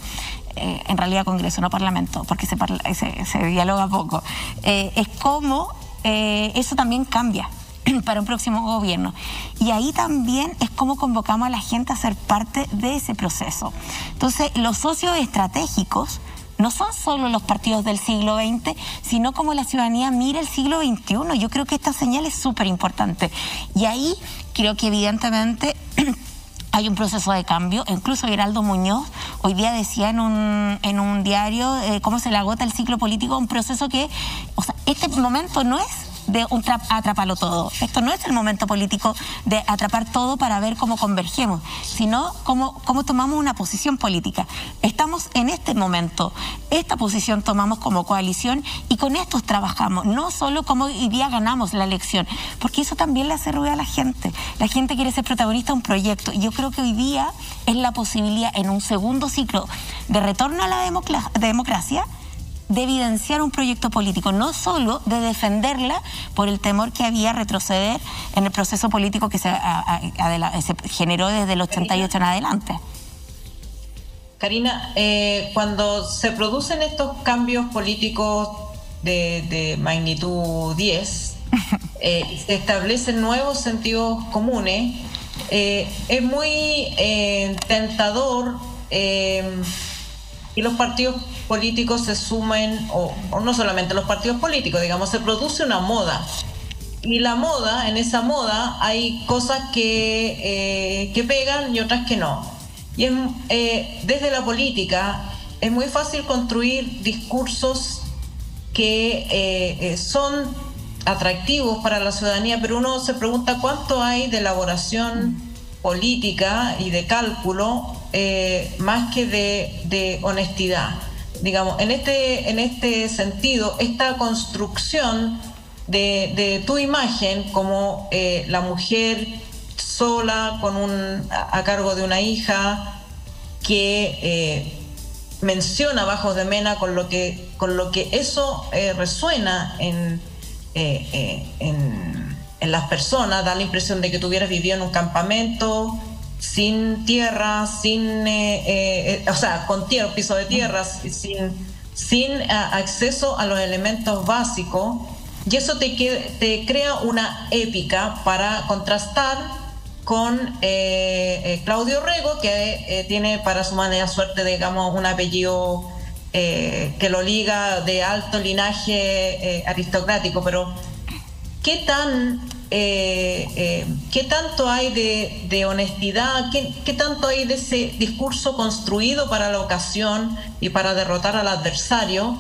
En realidad Congreso, no Parlamento, porque se dialoga poco. Es cómo eso también cambia para un próximo gobierno. Y ahí también es cómo convocamos a la gente a ser parte de ese proceso. Entonces, los socios estratégicos no son solo los partidos del siglo XX, sino como la ciudadanía mira el siglo XXI. Yo creo que esta señal es súper importante. Y ahí creo que evidentemente hay un proceso de cambio. Incluso Geraldo Muñoz hoy día decía en un diario cómo se le agota el ciclo político, un proceso que, o sea, este momento no es de atraparlo todo. Esto no es el momento político de atrapar todo para ver cómo convergemos, sino cómo tomamos una posición política. Estamos en este momento, esta posición tomamos como coalición y con esto trabajamos, no solo como hoy día ganamos la elección, porque eso también le hace ruido a la gente. La gente quiere ser protagonista de un proyecto y yo creo que hoy día es la posibilidad en un segundo ciclo de retorno a la democracia, de evidenciar un proyecto político, no solo de defenderla por el temor que había retroceder en el proceso político que se generó desde el 88 en adelante. Karina, cuando se producen estos cambios políticos de magnitud 10, se establecen nuevos sentidos comunes, es muy tentador y los partidos políticos se sumen, o no solamente los partidos políticos, digamos, se produce una moda. Y la moda, en esa moda hay cosas que pegan y otras que no. Y desde la política es muy fácil construir discursos que son atractivos para la ciudadanía, pero uno se pregunta cuánto hay de elaboración política y de cálculo más que de honestidad. Digamos, en este sentido, esta construcción de tu imagen como la mujer sola a cargo de una hija que menciona Bajos de Mena, con lo que eso resuena en las personas, da la impresión de que tú hubieras vivido en un campamento sin tierra, o sea, con tierra, piso de tierra, sin acceso a los elementos básicos, y eso te crea una épica para contrastar con Claudio Rego, que tiene para su manera suerte, digamos, un apellido que lo liga de alto linaje aristocrático, pero ¿qué tanto hay de honestidad? ¿Qué tanto hay de ese discurso construido para la ocasión y para derrotar al adversario?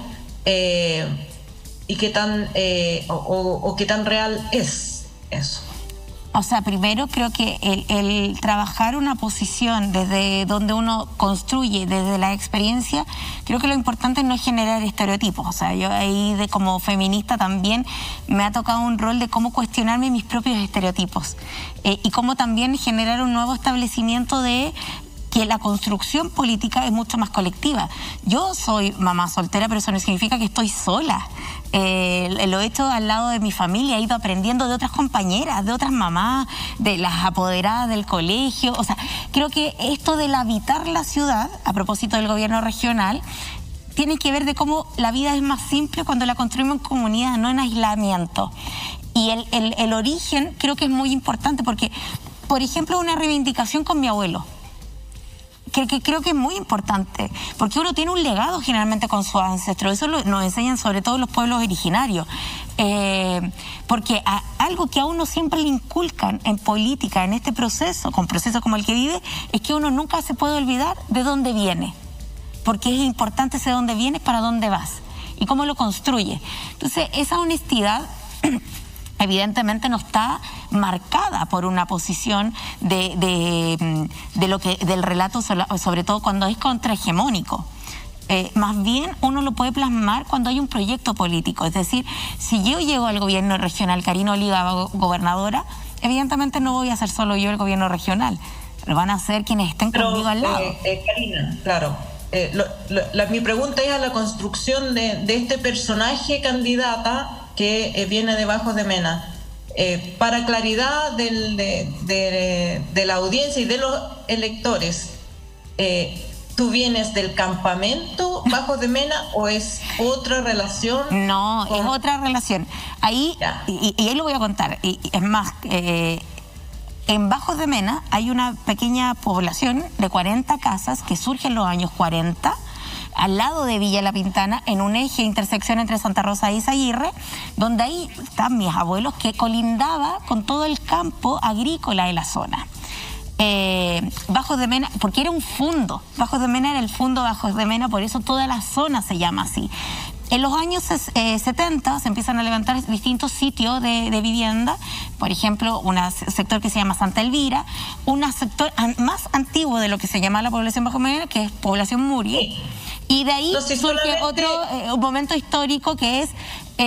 ¿Y qué tan real es eso? O sea, primero creo que el trabajar una posición desde donde uno construye, desde la experiencia, creo que lo importante es no generar estereotipos. O sea, yo ahí como feminista también me ha tocado un rol de cómo cuestionarme mis propios estereotipos y cómo también generar un nuevo establecimiento de que la construcción política es mucho más colectiva. Yo soy mamá soltera, pero eso no significa que estoy sola. Lo he hecho al lado de mi familia, he ido aprendiendo de otras compañeras, de otras mamás, de las apoderadas del colegio. O sea, creo que esto del habitar la ciudad, a propósito del gobierno regional, tiene que ver de cómo la vida es más simple cuando la construimos en comunidad, no en aislamiento. Y el origen creo que es muy importante porque, por ejemplo, una reivindicación con mi abuelo. creo que es muy importante, porque uno tiene un legado generalmente con sus ancestros, eso nos enseñan sobre todo los pueblos originarios, porque algo que a uno siempre le inculcan en política, en este proceso, con procesos como el que vive, es que uno nunca se puede olvidar de dónde viene, porque es importante saber dónde vienes, para dónde vas y cómo lo construyes. Entonces, esa honestidad evidentemente no está marcada por una posición del relato, sobre todo cuando es contrahegemónico. Más bien uno lo puede plasmar cuando hay un proyecto político. Es decir, si yo llego al gobierno regional, Karina Oliva gobernadora, evidentemente no voy a ser solo yo el gobierno regional, lo van a hacer quienes estén conmigo al lado. Karina, claro. Mi pregunta es a la construcción de este personaje candidata que viene de Bajos de Mena. Para claridad de la audiencia y de los electores, ¿tú vienes del campamento Bajos de Mena o es otra relación? No, es otra relación. Ahí, y ahí lo voy a contar. Y es más, en Bajos de Mena hay una pequeña población de 40 casas que surge en los años 40, al lado de Villa La Pintana, en un eje de intersección entre Santa Rosa y Izaguirre, donde ahí están mis abuelos, que colindaba con todo el campo agrícola de la zona. Bajos de Mena, porque era un fundo, Bajos de Mena era el fundo Bajos de Mena, por eso toda la zona se llama así. En los años 70 se empiezan a levantar distintos sitios de vivienda, por ejemplo, un sector que se llama Santa Elvira, un sector más antiguo de lo que se llama la población Bajos de Mena, que es población Muri, y de ahí surge otro momento histórico que es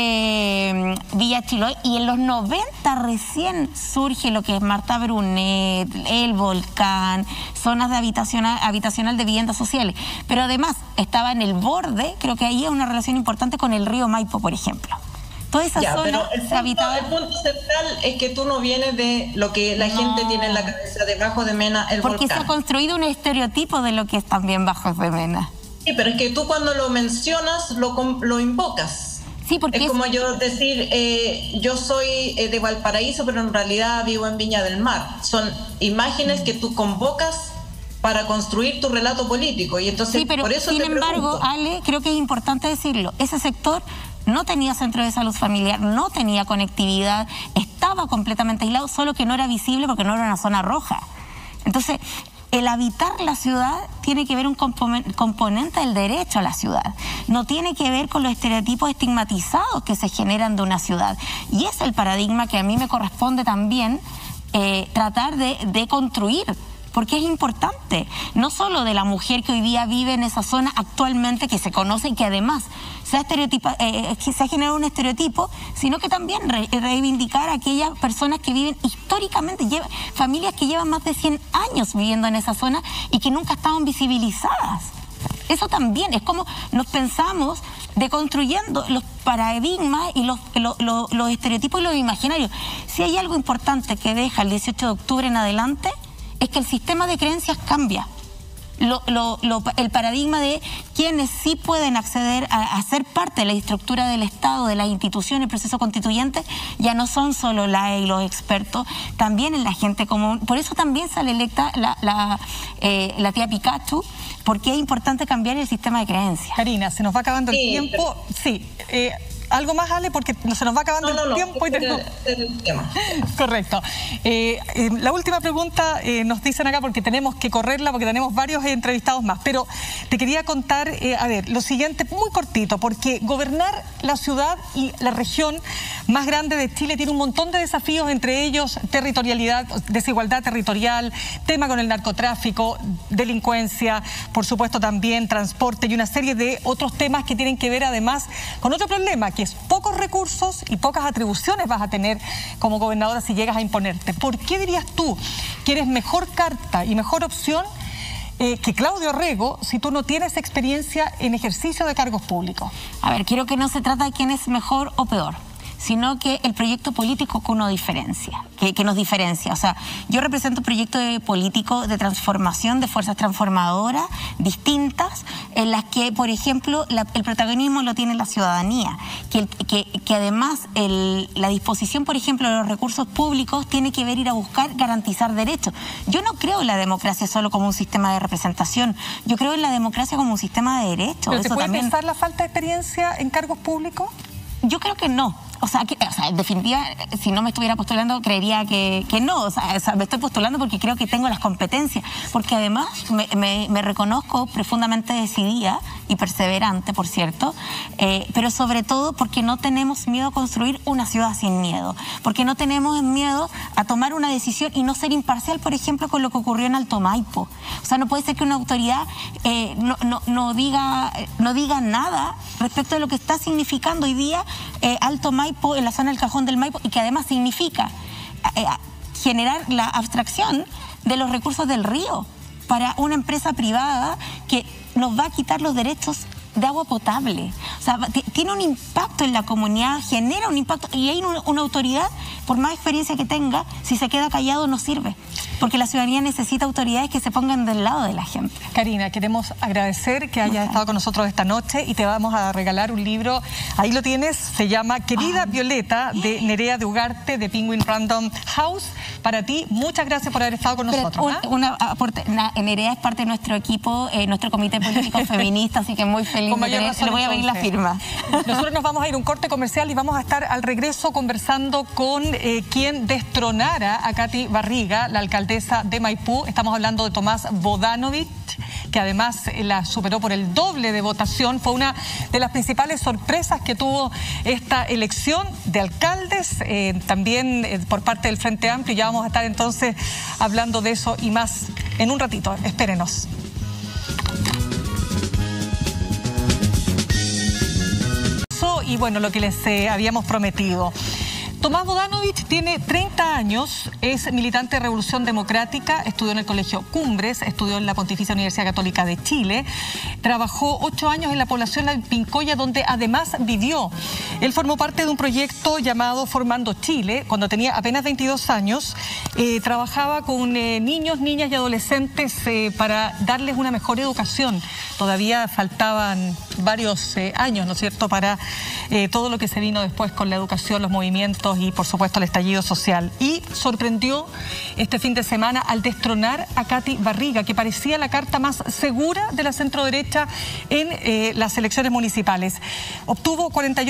Villa Chiloé, y en los 90 recién surge lo que es Marta Brunet, el Volcán, zonas de habitacional de viviendas sociales, pero además estaba en el borde, creo que ahí hay una relación importante con el río Maipo, por ejemplo. Toda esa zona se habitaba. El punto central es que tú no vienes de lo que la gente tiene en la cabeza de Bajos de Mena, el porque volcán. Porque se ha construido un estereotipo de lo que es también Bajos de Mena. Sí, pero es que tú cuando lo mencionas lo invocas. Sí, porque es como yo decir, yo soy de Valparaíso, pero en realidad vivo en Viña del Mar. Son imágenes que tú convocas para construir tu relato político. Y entonces, sí, pero por eso sin embargo, Ale, creo que es importante decirlo, ese sector no tenía centro de salud familiar, no tenía conectividad, estaba completamente aislado, solo que no era visible porque no era una zona roja. Entonces, el habitar la ciudad tiene que ver un componente del derecho a la ciudad. No tiene que ver con los estereotipos estigmatizados que se generan de una ciudad. Y es el paradigma que a mí me corresponde también tratar de construir, porque es importante, no solo de la mujer que hoy día vive en esa zona actualmente, que se conoce y que además se ha generado un estereotipo, sino que también reivindicar a aquellas personas que viven históricamente, familias que llevan más de 100 años viviendo en esa zona y que nunca estaban visibilizadas. Eso también es como nos pensamos deconstruyendo los paradigmas y los estereotipos y los imaginarios. Si hay algo importante que deja el 18 de octubre en adelante, es que el sistema de creencias cambia. El paradigma de quienes sí pueden acceder a ser parte de la estructura del Estado, de las instituciones, el proceso constituyente, ya no son solo y los expertos, también en la gente común. Por eso también sale electa la tía Pikachu, porque es importante cambiar el sistema de creencias. Karina, se nos va acabando el tiempo. Sí. ¿Algo más, Ale? Porque se nos va acabando el tiempo. El tema. Correcto. La última pregunta nos dicen acá, porque tenemos que correrla, porque tenemos varios entrevistados más, pero te quería contar, lo siguiente, muy cortito, porque gobernar la ciudad y la región más grande de Chile tiene un montón de desafíos, entre ellos territorialidad, desigualdad territorial, tema con el narcotráfico, delincuencia, por supuesto también transporte y una serie de otros temas que tienen que ver además con otro problema, que es pocos recursos y pocas atribuciones vas a tener como gobernadora si llegas a imponerte. ¿Por qué dirías tú que eres mejor carta y mejor opción que Claudio Rego si tú no tienes experiencia en ejercicio de cargos públicos? A ver, creo que no se trata de quién es mejor o peor. sino que el proyecto político que uno diferencia, que nos diferencia. O sea, yo represento un proyecto político de transformación, de fuerzas transformadoras distintas, en las que, por ejemplo, el protagonismo lo tiene la ciudadanía, que además la disposición, por ejemplo, de los recursos públicos tiene que ver ir a buscar garantizar derechos. Yo no creo en la democracia solo como un sistema de representación, yo creo en la democracia como un sistema de derechos. ¿Pero te puede pensar la falta de experiencia en cargos públicos? Yo creo que no. O sea, en definitiva, si no me estuviera postulando, creería que no. O sea, me estoy postulando porque creo que tengo las competencias. Porque además me reconozco profundamente decidida y perseverante, por cierto, pero sobre todo porque no tenemos miedo a construir una ciudad sin miedo. Porque no tenemos miedo a tomar una decisión y no ser imparcial, por ejemplo, con lo que ocurrió en Alto Maipo. O sea, no puede ser que una autoridad no diga nada respecto de lo que está significando hoy día Alto Maipo, en la zona del Cajón del Maipo, y que además significa generar la abstracción de los recursos del río para una empresa privada que nos va a quitar los derechos de agua potable. O sea, tiene un impacto en la comunidad, genera un impacto, y hay una autoridad, por más experiencia que tenga, si se queda callado no sirve, porque la ciudadanía necesita autoridades que se pongan del lado de la gente. Karina, queremos agradecer que hayas estado con nosotros esta noche y te vamos a regalar un libro, ahí lo tienes, se llama Querida Violeta, de Nerea de Ugarte, de Penguin Random House. Para ti, muchas gracias por haber estado con nosotros. Nerea es parte de nuestro equipo, nuestro comité político feminista, así que muy feliz. Le voy a pedir la firma. Nosotros nos vamos a ir a un corte comercial y vamos a estar al regreso conversando con quien destronara a Katy Barriga, la alcaldesa de Maipú. Estamos hablando de Tomás Bodanovich, que además la superó por el doble de votación. Fue una de las principales sorpresas que tuvo esta elección de alcaldes, también por parte del Frente Amplio. Ya vamos a estar entonces hablando de eso y más en un ratito. Espérenos. Y bueno, lo que les habíamos prometido. Tomás Bodanovich tiene 30 años, es militante de Revolución Democrática, estudió en el Colegio Cumbres, estudió en la Pontificia Universidad Católica de Chile, trabajó 8 años en la población de Pincoya, donde además vivió. Él formó parte de un proyecto llamado Formando Chile, cuando tenía apenas 22 años, trabajaba con niños, niñas y adolescentes para darles una mejor educación. Todavía faltaban varios años, ¿no es cierto?, para todo lo que se vino después con la educación, los movimientos y, por supuesto, el estallido social. Y sorprendió este fin de semana al destronar a Katy Barriga, que parecía la carta más segura de la centroderecha en las elecciones municipales. Obtuvo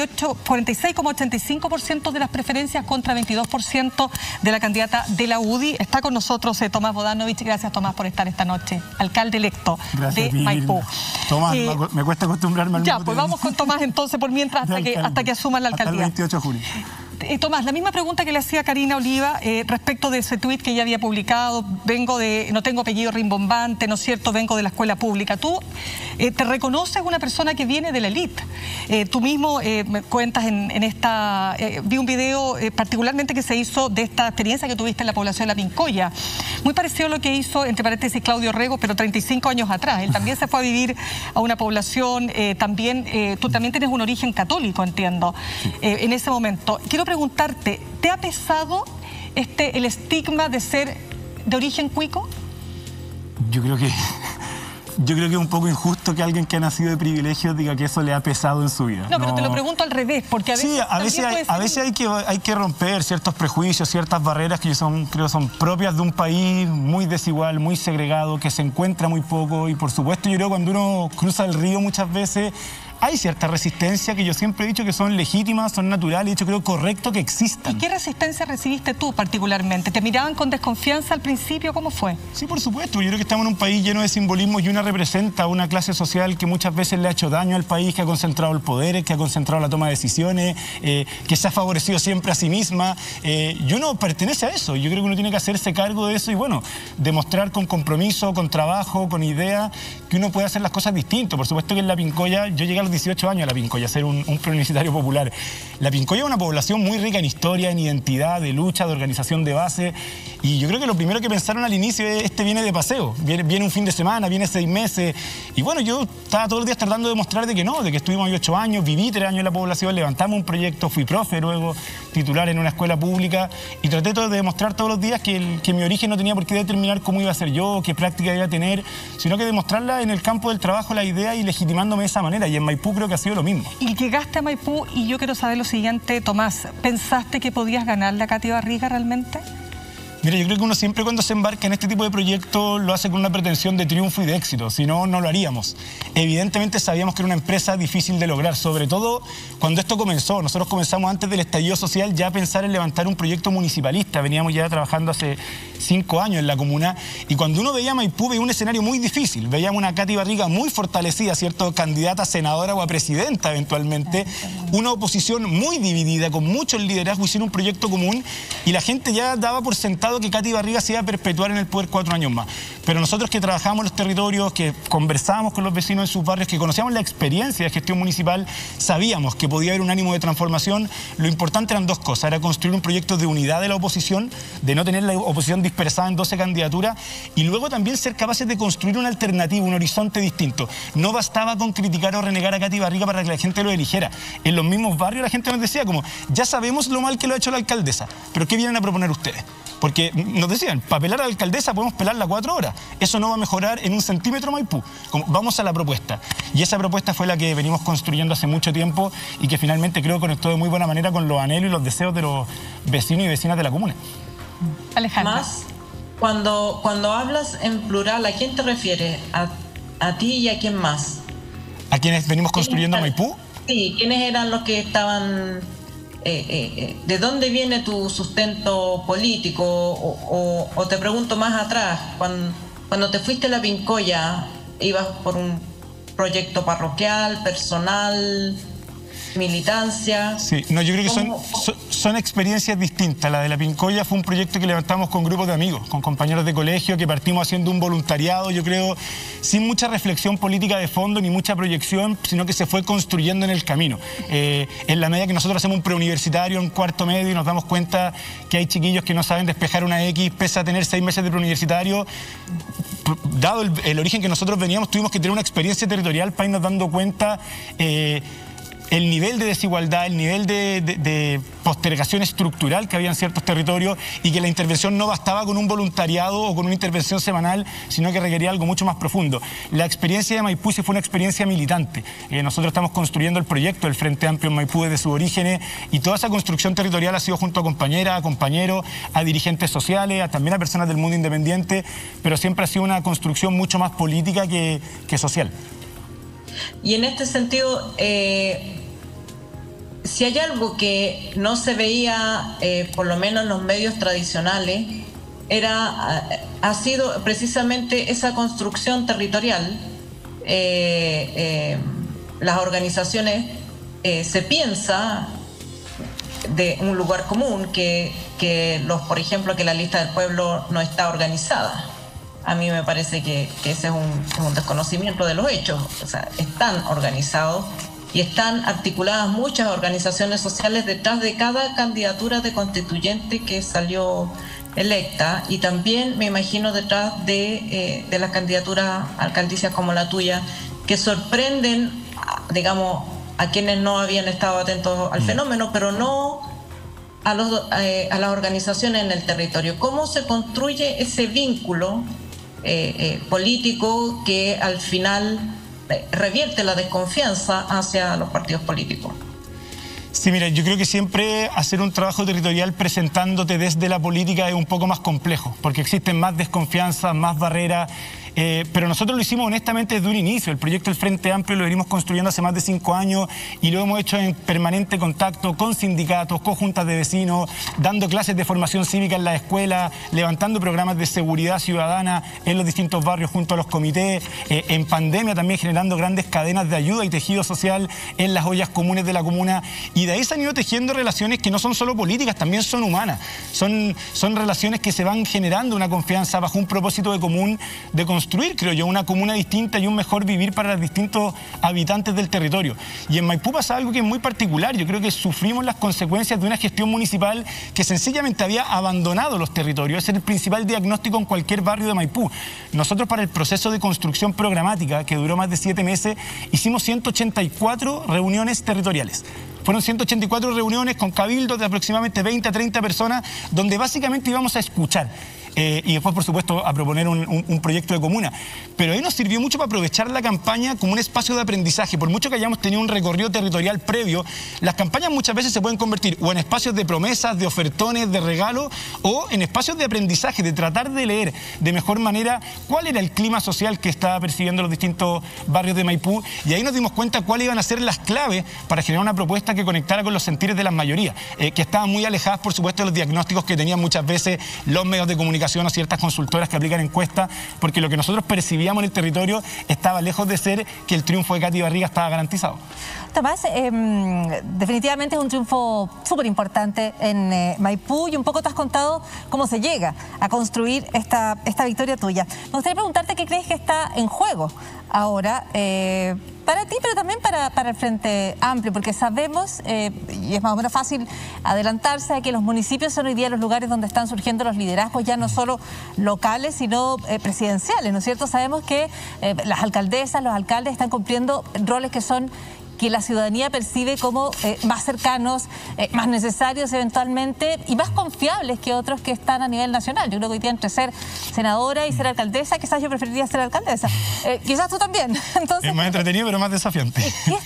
46,85% de las preferencias contra 22% de la candidata de la UDI. Está con nosotros Tomás Bodanovich. Gracias, Tomás, por estar esta noche. Alcalde electo de Maipú. Tomás, me cuesta acostumbrarme al Ya, pues vamos con Tomás entonces por mientras hasta que asuma la alcaldía. Hasta el 28 de julio. Tomás, la misma pregunta que le hacía Karina Oliva respecto de ese tuit que ella había publicado. No tengo apellido rimbombante, ¿no es cierto? Vengo de la escuela pública. Tú te reconoces una persona que viene de la élite. Tú mismo me cuentas en esta... vi un video particularmente que se hizo de esta experiencia que tuviste en la población de la Pincoya. Muy parecido a lo que hizo, entre paréntesis, Claudio Rego, pero 35 años atrás. Él también se fue a vivir a una población, tú también tienes un origen católico, entiendo, en ese momento. Quiero preguntarte, ¿te ha pesado el estigma de ser de origen cuico? Yo creo que es un poco injusto que alguien que ha nacido de privilegios diga que eso le ha pesado en su vida. No, pero te lo pregunto al revés, porque a veces hay que romper ciertos prejuicios, ciertas barreras que creo son propias de un país muy desigual, muy segregado, que se encuentra muy poco, y por supuesto yo creo que cuando uno cruza el río muchas veces hay cierta resistencia que yo siempre he dicho que son legítimas, son naturales, y de hecho creo correcto que existan. ¿Y qué resistencia recibiste tú particularmente? ¿Te miraban con desconfianza al principio? ¿Cómo fue? Sí, por supuesto. Yo creo que estamos en un país lleno de simbolismos y una representa una clase social que muchas veces le ha hecho daño al país, que ha concentrado el poder, que ha concentrado la toma de decisiones, que se ha favorecido siempre a sí misma. Y uno pertenece a eso. Yo creo que uno tiene que hacerse cargo de eso y, bueno, demostrar con compromiso, con trabajo, con idea, que uno puede hacer las cosas distintas. Por supuesto que en la Pincoya yo llegué a los 18 años a La Pincoya, ser un preuniversitario popular. La Pincoya es una población muy rica en historia, en identidad, de lucha, de organización de base, y yo creo que lo primero que pensaron al inicio es, viene de paseo, viene un fin de semana, viene 6 meses, y bueno, yo estaba todos los días tratando de demostrar de que no, de que estuvimos ahí 8 años, viví 3 años en la población, levantamos un proyecto, fui profe luego, titular en una escuela pública, y traté de demostrar todos los días que mi origen no tenía por qué determinar cómo iba a ser yo, qué práctica iba a tener, sino que demostrarla en el campo del trabajo, la idea, y legitimándome de esa manera, y en Maipú creo que ha sido lo mismo. Y llegaste a Maipú, y yo quiero saber lo siguiente, Tomás, ¿pensaste que podías ganarle a Katy Barriga realmente? Mira, yo creo que uno siempre cuando se embarca en este tipo de proyectos lo hace con una pretensión de triunfo y de éxito, si no, no lo haríamos. Evidentemente sabíamos que era una empresa difícil de lograr, sobre todo cuando esto comenzó. Nosotros comenzamos antes del estallido social ya a pensar en levantar un proyecto municipalista, veníamos ya trabajando hace 5 años en la comuna, y cuando uno veía Maipú veía un escenario muy difícil, veíamos una Katy Barriga muy fortalecida, ¿cierto?, candidata a senadora o a presidenta eventualmente, una oposición muy dividida, con muchos liderazgos, hicieron un proyecto común, y la gente ya daba por sentado que Katy Barriga se iba a perpetuar en el poder 4 años más. Pero nosotros que trabajamos en los territorios, que conversábamos con los vecinos en sus barrios, que conocíamos la experiencia de gestión municipal, sabíamos que podía haber un ánimo de transformación. Lo importante eran 2 cosas, era construir un proyecto de unidad de la oposición, de no tener la oposición dispersada en 12 candidaturas, y luego también ser capaces de construir una alternativa, un horizonte distinto. No bastaba con criticar o renegar a Katy Barriga para que la gente lo eligiera. En los mismos barrios la gente nos decía como, ya sabemos lo mal que lo ha hecho la alcaldesa, pero ¿qué vienen a proponer ustedes? Porque nos decían, para pelar a la alcaldesa podemos pelarla 4 horas. Eso no va a mejorar en 1 centímetro Maipú. Vamos a la propuesta. Y esa propuesta fue la que venimos construyendo hace mucho tiempo y que finalmente creo conectó de muy buena manera con los anhelos y los deseos de los vecinos y vecinas de la comuna. Alejandra. Más, cuando hablas en plural, ¿a quién te refieres? ¿A ti y a quién más? ¿A quienes venimos construyendo Maipú? Sí, ¿quiénes eran los que estaban... ¿de dónde viene tu sustento político? O te pregunto más atrás, cuando te fuiste a La Pincoya, ¿ibas por un proyecto parroquial, personal, militancia? Sí, no, yo creo que son experiencias distintas. La de La Pincoya fue un proyecto que levantamos con grupos de amigos, con compañeros de colegio, que partimos haciendo un voluntariado, yo creo, sin mucha reflexión política de fondo ni mucha proyección, sino que se fue construyendo en el camino. En la medida que nosotros hacemos un preuniversitario en 4º medio y nos damos cuenta que hay chiquillos que no saben despejar una X, pese a tener 6 meses de preuniversitario, dado el origen que nosotros veníamos, tuvimos que tener una experiencia territorial para irnos dando cuenta el nivel de desigualdad, el nivel de postergación estructural que había en ciertos territorios, y que la intervención no bastaba con un voluntariado o con una intervención semanal, sino que requería algo mucho más profundo. La experiencia de Maipú sí fue una experiencia militante. Nosotros estamos construyendo el proyecto del Frente Amplio en Maipú desde sus orígenes, y toda esa construcción territorial ha sido junto a compañeras, a compañeros, a dirigentes sociales, también a personas del mundo independiente, pero siempre ha sido una construcción mucho más política que social. Y en este sentido, si hay algo que no se veía, por lo menos en los medios tradicionales, ha sido precisamente esa construcción territorial. Las organizaciones se piensa de un lugar común por ejemplo, que la lista del pueblo no está organizada. A mí me parece que ese es un desconocimiento de los hechos. O sea, están organizados y están articuladas muchas organizaciones sociales detrás de cada candidatura de constituyente que salió electa, y también me imagino detrás de las candidaturas alcaldicias como la tuya, que sorprenden, digamos, a quienes no habían estado atentos al fenómeno, pero no a las organizaciones en el territorio. ¿Cómo se construye ese vínculo político que al final revierte la desconfianza hacia los partidos políticos? Sí, mira, yo creo que siempre hacer un trabajo territorial presentándote desde la política es un poco más complejo, porque existen más desconfianzas, más barreras, pero nosotros lo hicimos honestamente desde un inicio. El proyecto del Frente Amplio lo venimos construyendo hace más de 5 años y lo hemos hecho en permanente contacto con sindicatos, con juntas de vecinos, dando clases de formación cívica en la escuela, levantando programas de seguridad ciudadana en los distintos barrios junto a los comités, en pandemia también generando grandes cadenas de ayuda y tejido social en las ollas comunes de la comuna, y Y de ahí se han ido tejiendo relaciones que no son solo políticas, también son humanas. Son relaciones que se van generando una confianza bajo un propósito de común de construir, creo yo, una comuna distinta y un mejor vivir para los distintos habitantes del territorio. Y en Maipú pasa algo que es muy particular. Yo creo que sufrimos las consecuencias de una gestión municipal que sencillamente había abandonado los territorios. Ese es el principal diagnóstico en cualquier barrio de Maipú. Nosotros, para el proceso de construcción programática, que duró más de 7 meses, hicimos 184 reuniones territoriales. Fueron 184 reuniones con cabildos de aproximadamente 20 a 30 personas, donde básicamente íbamos a escuchar. Y después, por supuesto, a proponer un proyecto de comuna. Pero ahí nos sirvió mucho para aprovechar la campaña como un espacio de aprendizaje. Por mucho que hayamos tenido un recorrido territorial previo, las campañas muchas veces se pueden convertir o en espacios de promesas, de ofertones, de regalos, o en espacios de aprendizaje, de tratar de leer de mejor manera cuál era el clima social que estaba percibiendo los distintos barrios de Maipú. Y ahí nos dimos cuenta cuáles iban a ser las claves para generar una propuesta que conectara con los sentires de las mayorías, que estaban muy alejadas, por supuesto, de los diagnósticos que tenían muchas veces los medios de comunicación o ciertas consultoras que aplican encuestas, porque lo que nosotros percibíamos en el territorio estaba lejos de ser que el triunfo de Katy Barriga estaba garantizado. Tomás, definitivamente es un triunfo súper importante en Maipú, y un poco te has contado cómo se llega a construir esta victoria tuya. Me gustaría preguntarte qué crees que está en juego ahora para ti, pero también para el Frente Amplio, porque sabemos, y es más o menos fácil adelantarse, a que los municipios son hoy día los lugares donde están surgiendo los liderazgos, ya no solo locales, sino presidenciales, ¿no es cierto? Sabemos que las alcaldesas, los alcaldes están cumpliendo roles que la ciudadanía percibe como más cercanos, más necesarios eventualmente y más confiables que otros que están a nivel nacional. Yo creo que hoy día, entre ser senadora y ser alcaldesa, quizás yo preferiría ser alcaldesa. Quizás tú también. Entonces, es más entretenido, pero más desafiante.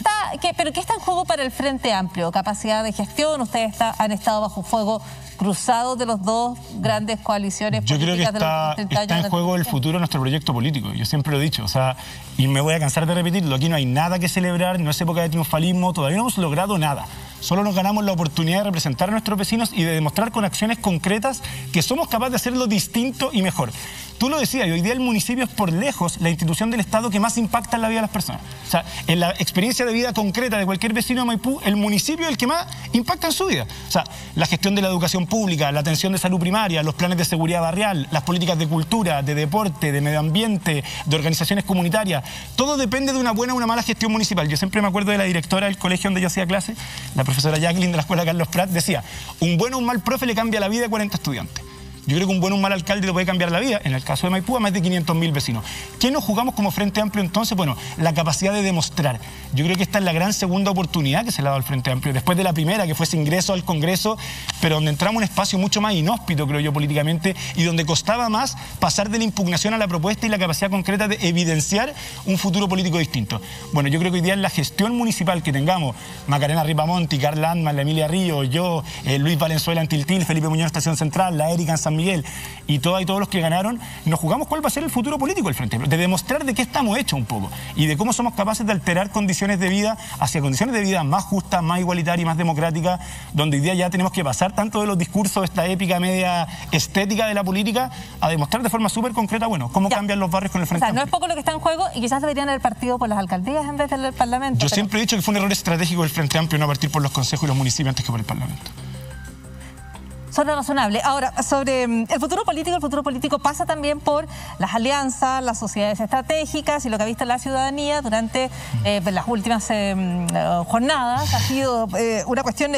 ¿Pero qué está en juego para el Frente Amplio? ¿Capacidad de gestión? Ustedes han estado bajo fuego cruzado de los dos grandes coaliciones políticas. Yo creo que está en juego el futuro de nuestro proyecto político. Yo siempre lo he dicho, o sea, y me voy a cansar de repetirlo, aquí no hay nada que celebrar, no es época de triunfalismo, todavía no hemos logrado nada. Solo nos ganamos la oportunidad de representar a nuestros vecinos y de demostrar con acciones concretas que somos capaces de hacerlo distinto y mejor. Tú lo decías, y hoy día el municipio es por lejos la institución del Estado que más impacta en la vida de las personas. O sea, en la experiencia de vida concreta de cualquier vecino de Maipú, el municipio es el que más impacta en su vida. O sea, la gestión de la educación pública, la atención de salud primaria, los planes de seguridad barrial, las políticas de cultura, de deporte, de medio ambiente, de organizaciones comunitarias. Todo depende de una buena o una mala gestión municipal. Yo siempre me acuerdo de la directora del colegio donde yo hacía clase, la profesora Jacqueline de la escuela Carlos Prat, decía: un buen o un mal profe le cambia la vida a 40 estudiantes. Yo creo que un buen o un mal alcalde le puede cambiar la vida, en el caso de Maipú, a más de 500.000 vecinos. ¿Qué nos jugamos como Frente Amplio entonces? Bueno, la capacidad de demostrar. Yo creo que esta es la gran segunda oportunidad que se le ha dado al Frente Amplio, después de la primera, que fue ese ingreso al Congreso, pero donde entramos en un espacio mucho más inhóspito, creo yo, políticamente, y donde costaba más pasar de la impugnación a la propuesta y la capacidad concreta de evidenciar un futuro político distinto. Bueno, yo creo que hoy día en la gestión municipal que tengamos, Macarena Ripamonti, Carla Antman, la Emilia Río, yo, Luis Valenzuela en Tiltil, Felipe Muñoz en Estación Central, la Erika en San Miguel, y todos los que ganaron, nos jugamos cuál va a ser el futuro político del Frente Amplio, de demostrar de qué estamos hechos un poco y de cómo somos capaces de alterar condiciones de vida hacia condiciones de vida más justas, más igualitarias y más democráticas, donde hoy día ya tenemos que pasar tanto de los discursos, esta épica media estética de la política, a demostrar de forma súper concreta, bueno, cómo cambian los barrios con el Frente Amplio. No es poco lo que está en juego, y quizás deberían haber partido por las alcaldías en vez del Parlamento. Yo siempre he dicho que fue un error estratégico del Frente Amplio no partir por los consejos y los municipios antes que por el Parlamento. Suena razonable. Ahora, sobre el futuro político pasa también por las alianzas, las sociedades estratégicas, y lo que ha visto la ciudadanía durante las últimas jornadas ha sido una cuestión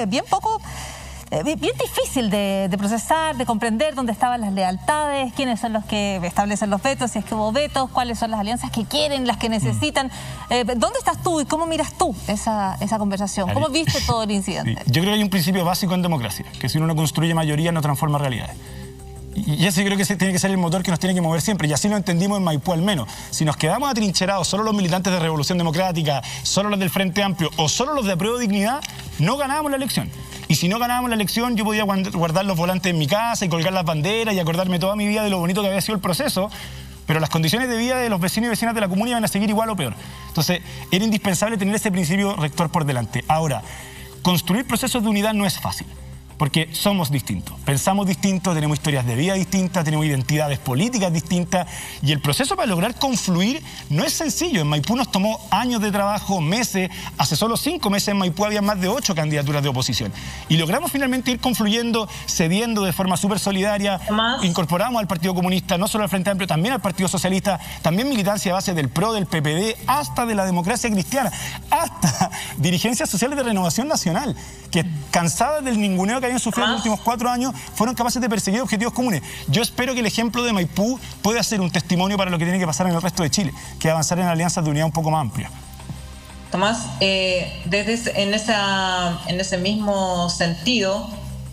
bien difícil de procesar, de comprender dónde estaban las lealtades, quiénes son los que establecen los vetos, si es que hubo vetos, cuáles son las alianzas que quieren, las que necesitan. ¿Dónde estás tú y cómo miras tú esa conversación? ¿Cómo viste todo el incidente? Sí. Yo creo que hay un principio básico en democracia, que si uno no construye mayoría no transforma realidades. Y ese creo que tiene que ser el motor que nos tiene que mover siempre, y así lo entendimos en Maipú al menos. Si nos quedamos atrincherados solo los militantes de Revolución Democrática, solo los del Frente Amplio o solo los de Apruebo Dignidad, no ganábamos la elección. Y si no ganábamos la elección, yo podía guardar los volantes en mi casa y colgar las banderas y acordarme toda mi vida de lo bonito que había sido el proceso, pero las condiciones de vida de los vecinos y vecinas de la comuna iban a seguir igual o peor. Entonces, era indispensable tener ese principio rector por delante. Ahora, construir procesos de unidad no es fácil. porque somos distintos, pensamos distintos, tenemos historias de vida distintas, tenemos identidades políticas distintas, y el proceso para lograr confluir no es sencillo. En Maipú nos tomó años de trabajo, meses. Hace solo 5 meses en Maipú había más de 8 candidaturas de oposición, y logramos finalmente ir confluyendo, cediendo de forma súper solidaria. Incorporamos al Partido Comunista, no solo al Frente Amplio, también al Partido Socialista, también militancia a base del PRO, del PPD, hasta de la Democracia Cristiana, hasta dirigencias sociales de Renovación Nacional, que cansadas del ninguneo que habían sufrido en los últimos 4 años, fueron capaces de perseguir objetivos comunes. Yo espero que el ejemplo de Maipú pueda ser un testimonio para lo que tiene que pasar en el resto de Chile, que avanzar en alianzas de unidad un poco más amplias. Tomás, en ese mismo sentido,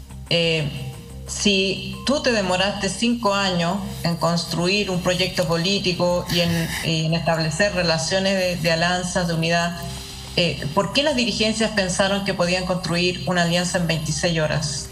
si tú te demoraste 5 años en construir un proyecto político y en establecer relaciones de alianzas, de unidad, ¿por qué las dirigencias pensaron que podían construir una alianza en 26 horas?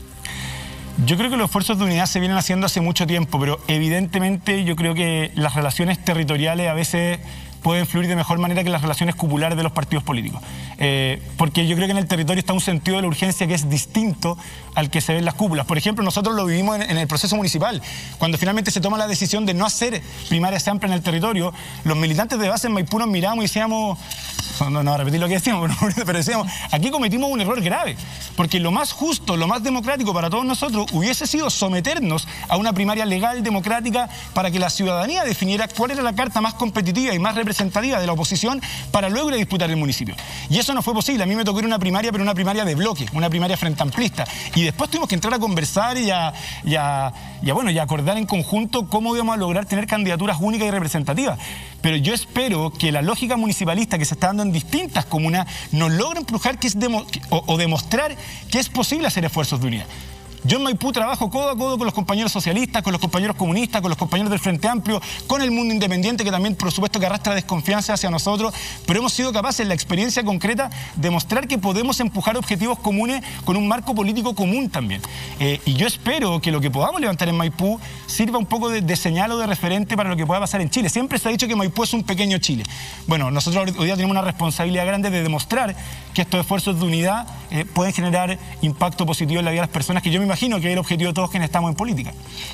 Yo creo que los esfuerzos de unidad se vienen haciendo hace mucho tiempo, pero evidentemente yo creo que las relaciones territoriales a veces pueden fluir de mejor manera que las relaciones cupulares de los partidos políticos. Porque yo creo que en el territorio está un sentido de la urgencia que es distinto al que se ve en las cúpulas. Por ejemplo, nosotros lo vivimos en el proceso municipal. Cuando finalmente se toma la decisión de no hacer primarias amplias en el territorio, los militantes de base en Maipú nos miramos y decíamos, no voy a repetir lo que decíamos, pero decíamos, aquí cometimos un error grave, porque lo más justo, lo más democrático para todos nosotros hubiese sido someternos a una primaria legal, democrática, para que la ciudadanía definiera cuál era la carta más competitiva y más representativa de la oposición para luego ir a disputar el municipio. Y eso no fue posible. A mí me tocó ir a una primaria, pero una primaria de bloque, una primaria frente amplista. Y después tuvimos que entrar a conversar y a acordar en conjunto cómo íbamos a lograr tener candidaturas únicas y representativas. Pero yo espero que la lógica municipalista que se está dando en distintas comunas nos logre empujar o demostrar que es posible hacer esfuerzos de unidad. Yo en Maipú trabajo codo a codo con los compañeros socialistas, con los compañeros comunistas, con los compañeros del Frente Amplio, con el mundo independiente, que también, por supuesto, que arrastra desconfianza hacia nosotros, pero hemos sido capaces, en la experiencia concreta, de mostrar que podemos empujar objetivos comunes con un marco político común también. Y yo espero que lo que podamos levantar en Maipú sirva un poco de señal o de referente para lo que pueda pasar en Chile. Siempre se ha dicho que Maipú es un pequeño Chile. Bueno, nosotros hoy día tenemos una responsabilidad grande de demostrar que estos esfuerzos de unidad pueden generar impacto positivo en la vida de las personas, que yo me imagino que es el objetivo de todos quienes estamos en política.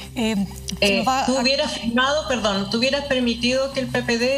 ¿Tú hubieras permitido que el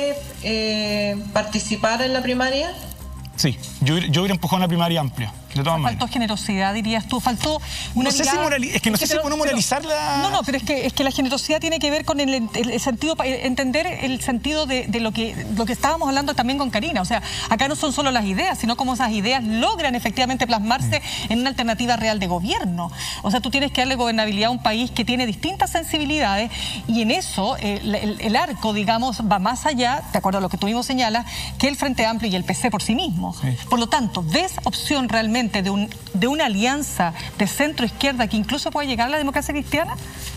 PPD participara en la primaria? Sí, yo hubiera empujado una primaria amplia. Faltó generosidad, dirías tú, faltó una sé si bueno moralizarla. No, pero es que la generosidad tiene que ver con el sentido, entender el sentido de lo que estábamos hablando también con Karina. O sea, acá no son solo las ideas, sino cómo esas ideas logran efectivamente plasmarse en una alternativa real de gobierno. O sea, tú tienes que darle gobernabilidad a un país que tiene distintas sensibilidades, y en eso el arco, digamos, va más allá, de acuerdo a lo que tú mismo señalas, que el Frente Amplio y el PC por sí mismo. Sí. Por lo tanto, ¿ves opción realmente de una alianza de centro-izquierda que incluso pueda llegar a la democracia cristiana?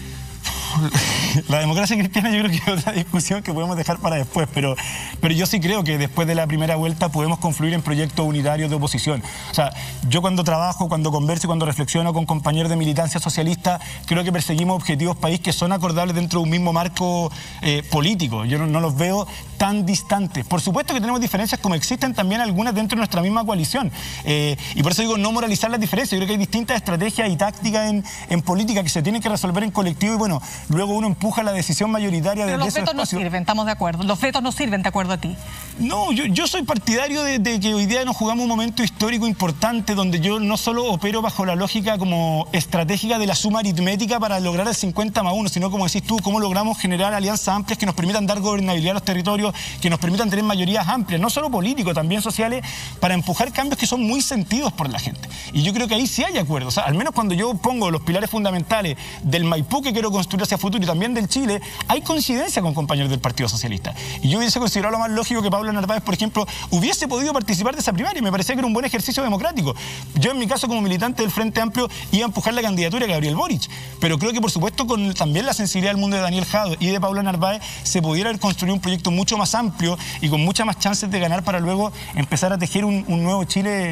La democracia cristiana yo creo que es otra discusión que podemos dejar para después, pero yo sí creo que después de la primera vuelta podemos confluir en proyectos unitarios de oposición. O sea, yo cuando trabajo, cuando converso y cuando reflexiono con compañeros de militancia socialista, creo que perseguimos objetivos país que son acordables dentro de un mismo marco político. Yo no los veo tan distantes. Por supuesto que tenemos diferencias, como existen también algunas dentro de nuestra misma coalición. Y por eso digo, no moralizar las diferencias. Yo creo que hay distintas estrategias y tácticas en política que se tienen que resolver en colectivo, y bueno, luego uno empuja la decisión mayoritaria de los vetos no sirven, estamos de acuerdo. Los vetos no sirven, de acuerdo a ti. No, yo soy partidario de que hoy día nos jugamos un momento histórico importante donde yo no solo opero bajo la lógica como estratégica de la suma aritmética para lograr el 50+1, sino, como decís tú, cómo logramos generar alianzas amplias que nos permitan dar gobernabilidad a los territorios, que nos permitan tener mayorías amplias, no solo políticos, también sociales, para empujar cambios que son muy sentidos por la gente. Y yo creo que ahí sí hay acuerdo. O sea, al menos cuando yo pongo los pilares fundamentales del Maipú que quiero construir hacia futuro y también del Chile, hay coincidencia con compañeros del Partido Socialista. Y yo hubiese considerado lo más lógico que Paula Narváez, por ejemplo, hubiese podido participar de esa primaria, y me parecía que era un buen ejercicio democrático. Yo, en mi caso, como militante del Frente Amplio, iba a empujar la candidatura de Gabriel Boric, pero creo que, por supuesto, con también la sensibilidad del mundo de Daniel Jadot y de Paula Narváez, se pudiera haber construido un proyecto mucho más amplio y con muchas más chances de ganar, para luego empezar a tejer un nuevo Chile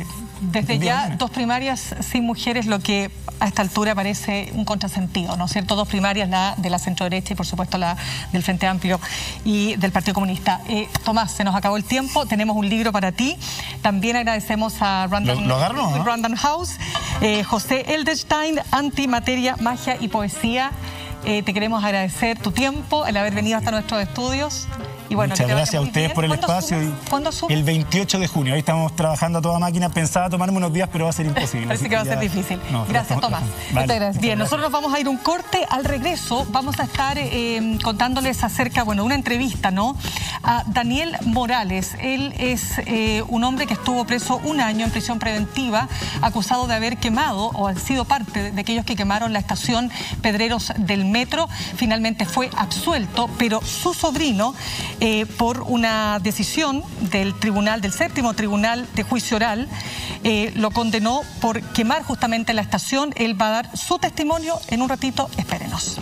Desde ya, 2 primarias sin mujeres, lo que a esta altura parece un contrasentido, ¿no es cierto? 2 primarias, la de la centro-derecha y por supuesto la del Frente Amplio y del Partido Comunista. Tomás, se nos acabó el tiempo, tenemos un libro para ti. También agradecemos a Random House, José Elderstein, Antimateria, Magia y Poesía. Te queremos agradecer tu tiempo, el haber venido hasta nuestros estudios. Y bueno, muchas gracias a ustedes por el espacio. ¿Cuándo sube? El 28 de junio. Ahí estamos trabajando a toda máquina. Pensaba tomarme unos días, pero va a ser imposible. Parece que va a ser difícil. No, gracias, Tomás. Vale, gracias. Bien, nosotros nos vamos a ir un corte. Al regreso vamos a estar contándoles acerca, bueno, una entrevista, ¿no? A Daniel Morales. Él es un hombre que estuvo preso 1 año en prisión preventiva, acusado de haber quemado o ha sido parte de aquellos que quemaron la estación Pedreros del metro. Finalmente fue absuelto, pero su sobrino, por una decisión del tribunal, del 7º Tribunal de Juicio Oral, lo condenó por quemar justamente la estación. Él va a dar su testimonio en un ratito. Espérenos.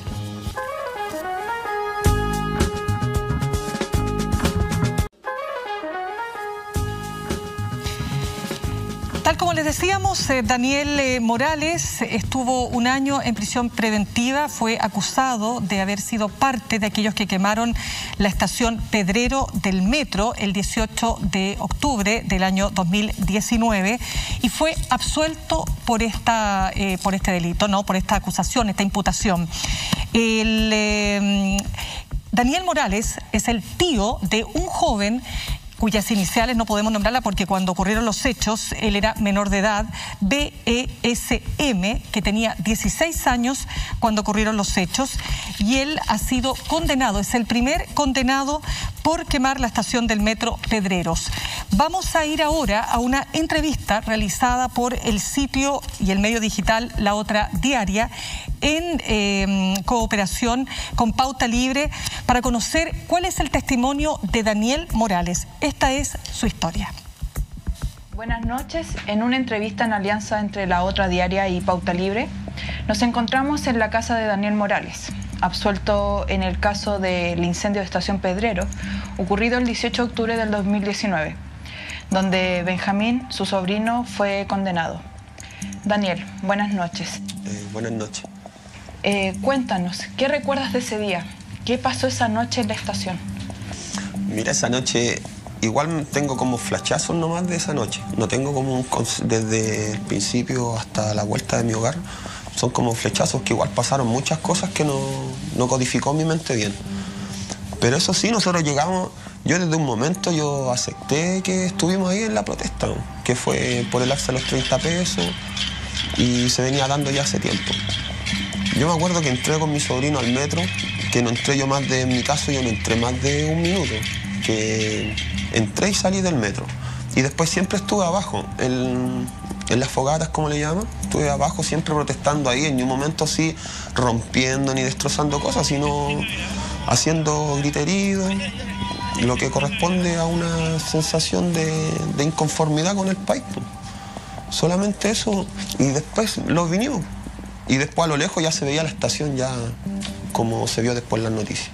Tal como les decíamos, Daniel Morales estuvo 1 año en prisión preventiva, fue acusado de haber sido parte de aquellos que quemaron la estación Pedrero del metro el 18 de octubre del año 2019 y fue absuelto por este delito, ¿no? Por esta acusación, esta imputación. Daniel Morales es el tío de un joven cuyas iniciales no podemos nombrarla porque cuando ocurrieron los hechos él era menor de edad, BESM, que tenía 16 años cuando ocurrieron los hechos, y él ha sido condenado, es el primer condenado por quemar la estación del metro Pedreros. Vamos a ir ahora a una entrevista realizada por el sitio y el medio digital La Otra Diaria en cooperación con Pauta Libre para conocer cuál es el testimonio de Daniel Morales. Esta es su historia. Buenas noches. En una entrevista en alianza entre La Otra Diaria y Pauta Libre, nos encontramos en la casa de Daniel Morales, absuelto en el caso del incendio de Estación Pedrero, ocurrido el 18 de octubre del 2019, donde Benjamín, su sobrino, fue condenado. Daniel, buenas noches. Buenas noches. Cuéntanos, ¿qué recuerdas de ese día? ¿Qué pasó esa noche en la estación? Mira, esa noche igual tengo como flashazos nomás de esa noche. No tengo como desde el principio hasta la vuelta de mi hogar. Son como flechazos que igual pasaron muchas cosas que no codificó mi mente bien. Pero eso sí, nosotros llegamos, yo desde un momento yo acepté que estuvimos ahí en la protesta, ¿no? Que fue por el alza de los 30 pesos y se venía dando ya hace tiempo. Yo me acuerdo que entré con mi sobrino al metro, que no entré yo más de, en mi caso yo no entré más de 1 minuto, que entré y salí del metro. Y después siempre estuve abajo, en las fogatas, como le llaman, estuve abajo siempre protestando ahí, en ningún momento así rompiendo ni destrozando cosas, sino haciendo griterío, lo que corresponde a una sensación de inconformidad con el país. Solamente eso, y después los vinimos. Y después a lo lejos ya se veía la estación ya como se vio después en las noticias.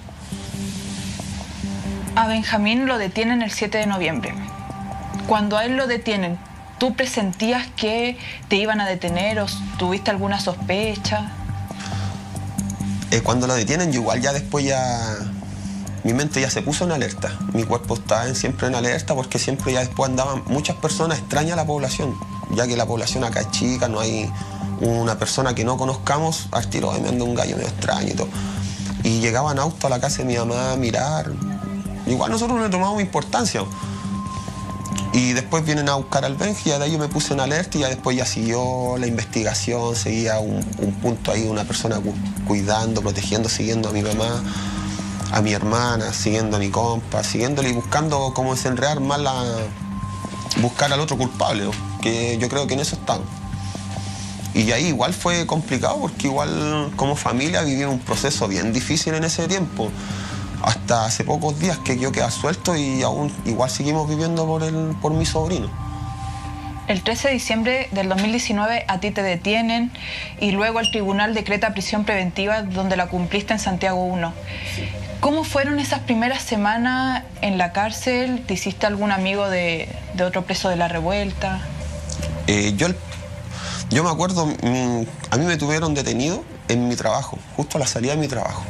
A Benjamín lo detienen el 7 de noviembre. Cuando a él lo detienen, ¿tú presentías que te iban a detener o tuviste alguna sospecha? Cuando lo detienen, yo igual ya después mi mente ya se puso en alerta. Mi cuerpo estaba siempre en alerta porque siempre ya después andaban muchas personas extrañas a la población, ya que la población acá es chica, no hay una persona que no conozcamos, al tiro, me anda un gallo medio extraño y todo. Y llegaban autos a la casa de mi mamá a mirar. Igual nosotros no le tomamos importancia. Y después vienen a buscar al Benji, y de ahí yo me puse en alerta y ya después ya siguió la investigación, seguía un punto ahí, una persona cuidando, protegiendo, siguiendo a mi mamá, a mi hermana, siguiendo a mi compa, siguiéndole y buscando cómo desenredar más buscar al otro culpable, ¿no? Que yo creo que en eso están. Y ahí igual fue complicado porque igual como familia viví un proceso bien difícil en ese tiempo. Hasta hace pocos días que yo quedé suelto y aún igual seguimos viviendo por mi sobrino. El 13 de diciembre del 2019 a ti te detienen y luego el tribunal decreta prisión preventiva donde la cumpliste en Santiago 1. ¿Cómo fueron esas primeras semanas en la cárcel? ¿Te hiciste algún amigo de otro preso de la revuelta? Yo me acuerdo, a mí me tuvieron detenido en mi trabajo, justo a la salida de mi trabajo.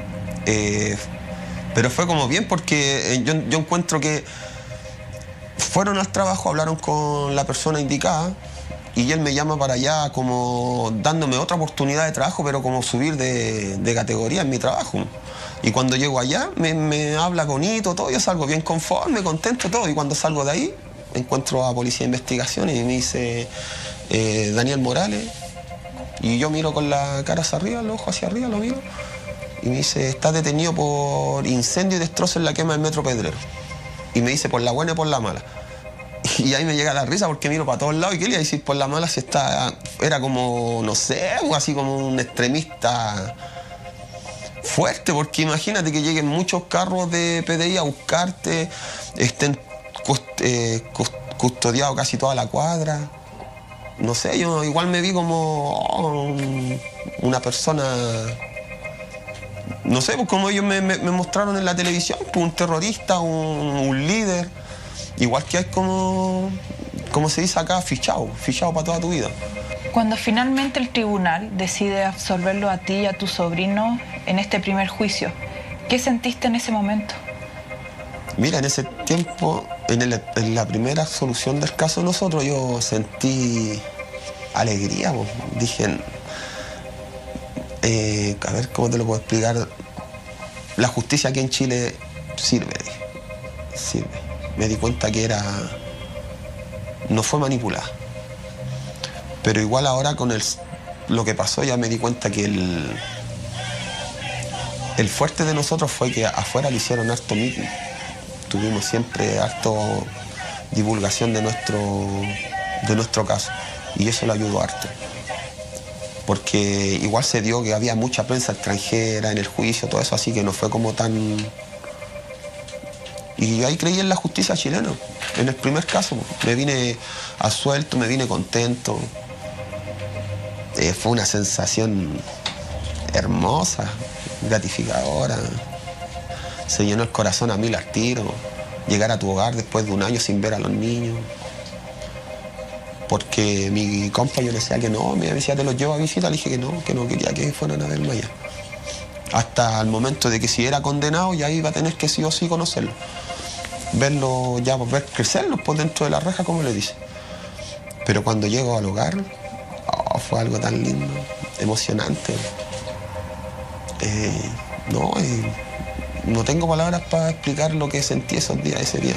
Pero fue como bien porque yo encuentro que fueron al trabajo, hablaron con la persona indicada y él me llama para allá como dándome otra oportunidad de trabajo, pero como subir de categoría en mi trabajo. Y cuando llego allá me habla bonito, todo, yo salgo bien conforme, contento, todo. Y cuando salgo de ahí encuentro a Policía de Investigaciones y me dice Daniel Morales, y yo miro con la cara hacia arriba, los ojos hacia arriba, lo miro, y me dice, está detenido por incendio y destrozo en la quema del Metro Pedrero. Y me dice, por la buena y por la mala. Y ahí me llega la risa porque miro para todos lados y qué le iba a decir por la mala si era como, no sé, así como un extremista fuerte, porque imagínate que lleguen muchos carros de PDI a buscarte, estén custodiados casi toda la cuadra. No sé, yo igual me vi como una persona, no sé, pues como ellos me mostraron en la televisión, pues un terrorista, un líder, igual que hay como se dice acá, fichado para toda tu vida. Cuando finalmente el tribunal decide absolverlo a ti y a tu sobrino en este primer juicio, ¿qué sentiste en ese momento? Mira, en ese tiempo, en la primera absolución del caso de nosotros, yo sentí alegría, pues. Dije, a ver cómo te lo puedo explicar, la justicia aquí en Chile sirve. Me di cuenta que no fue manipulada. Pero igual ahora con lo que pasó ya me di cuenta que el fuerte de nosotros fue que afuera le hicieron harto meeting. Tuvimos siempre harto divulgación de nuestro caso y eso lo ayudó harto. Porque igual se dio que había mucha prensa extranjera en el juicio, todo eso, así que no fue como tan... Y ahí creí en la justicia chilena, en el primer caso. Me vine absuelto, me vine contento. Fue una sensación hermosa, gratificadora. Se llenó el corazón a mil al tiro. Llegar a tu hogar después de un año sin ver a los niños. Porque mi compa yo le decía que no, me decía te los llevo a visita, le dije que no quería que fueran a verlo allá. Hasta el momento de que si era condenado ya iba a tener que sí o sí conocerlo. Verlo ya, ver crecerlos por dentro de la reja, como le dice. Pero cuando llego al hogar, fue algo tan lindo, emocionante. No tengo palabras para explicar lo que sentí ese día.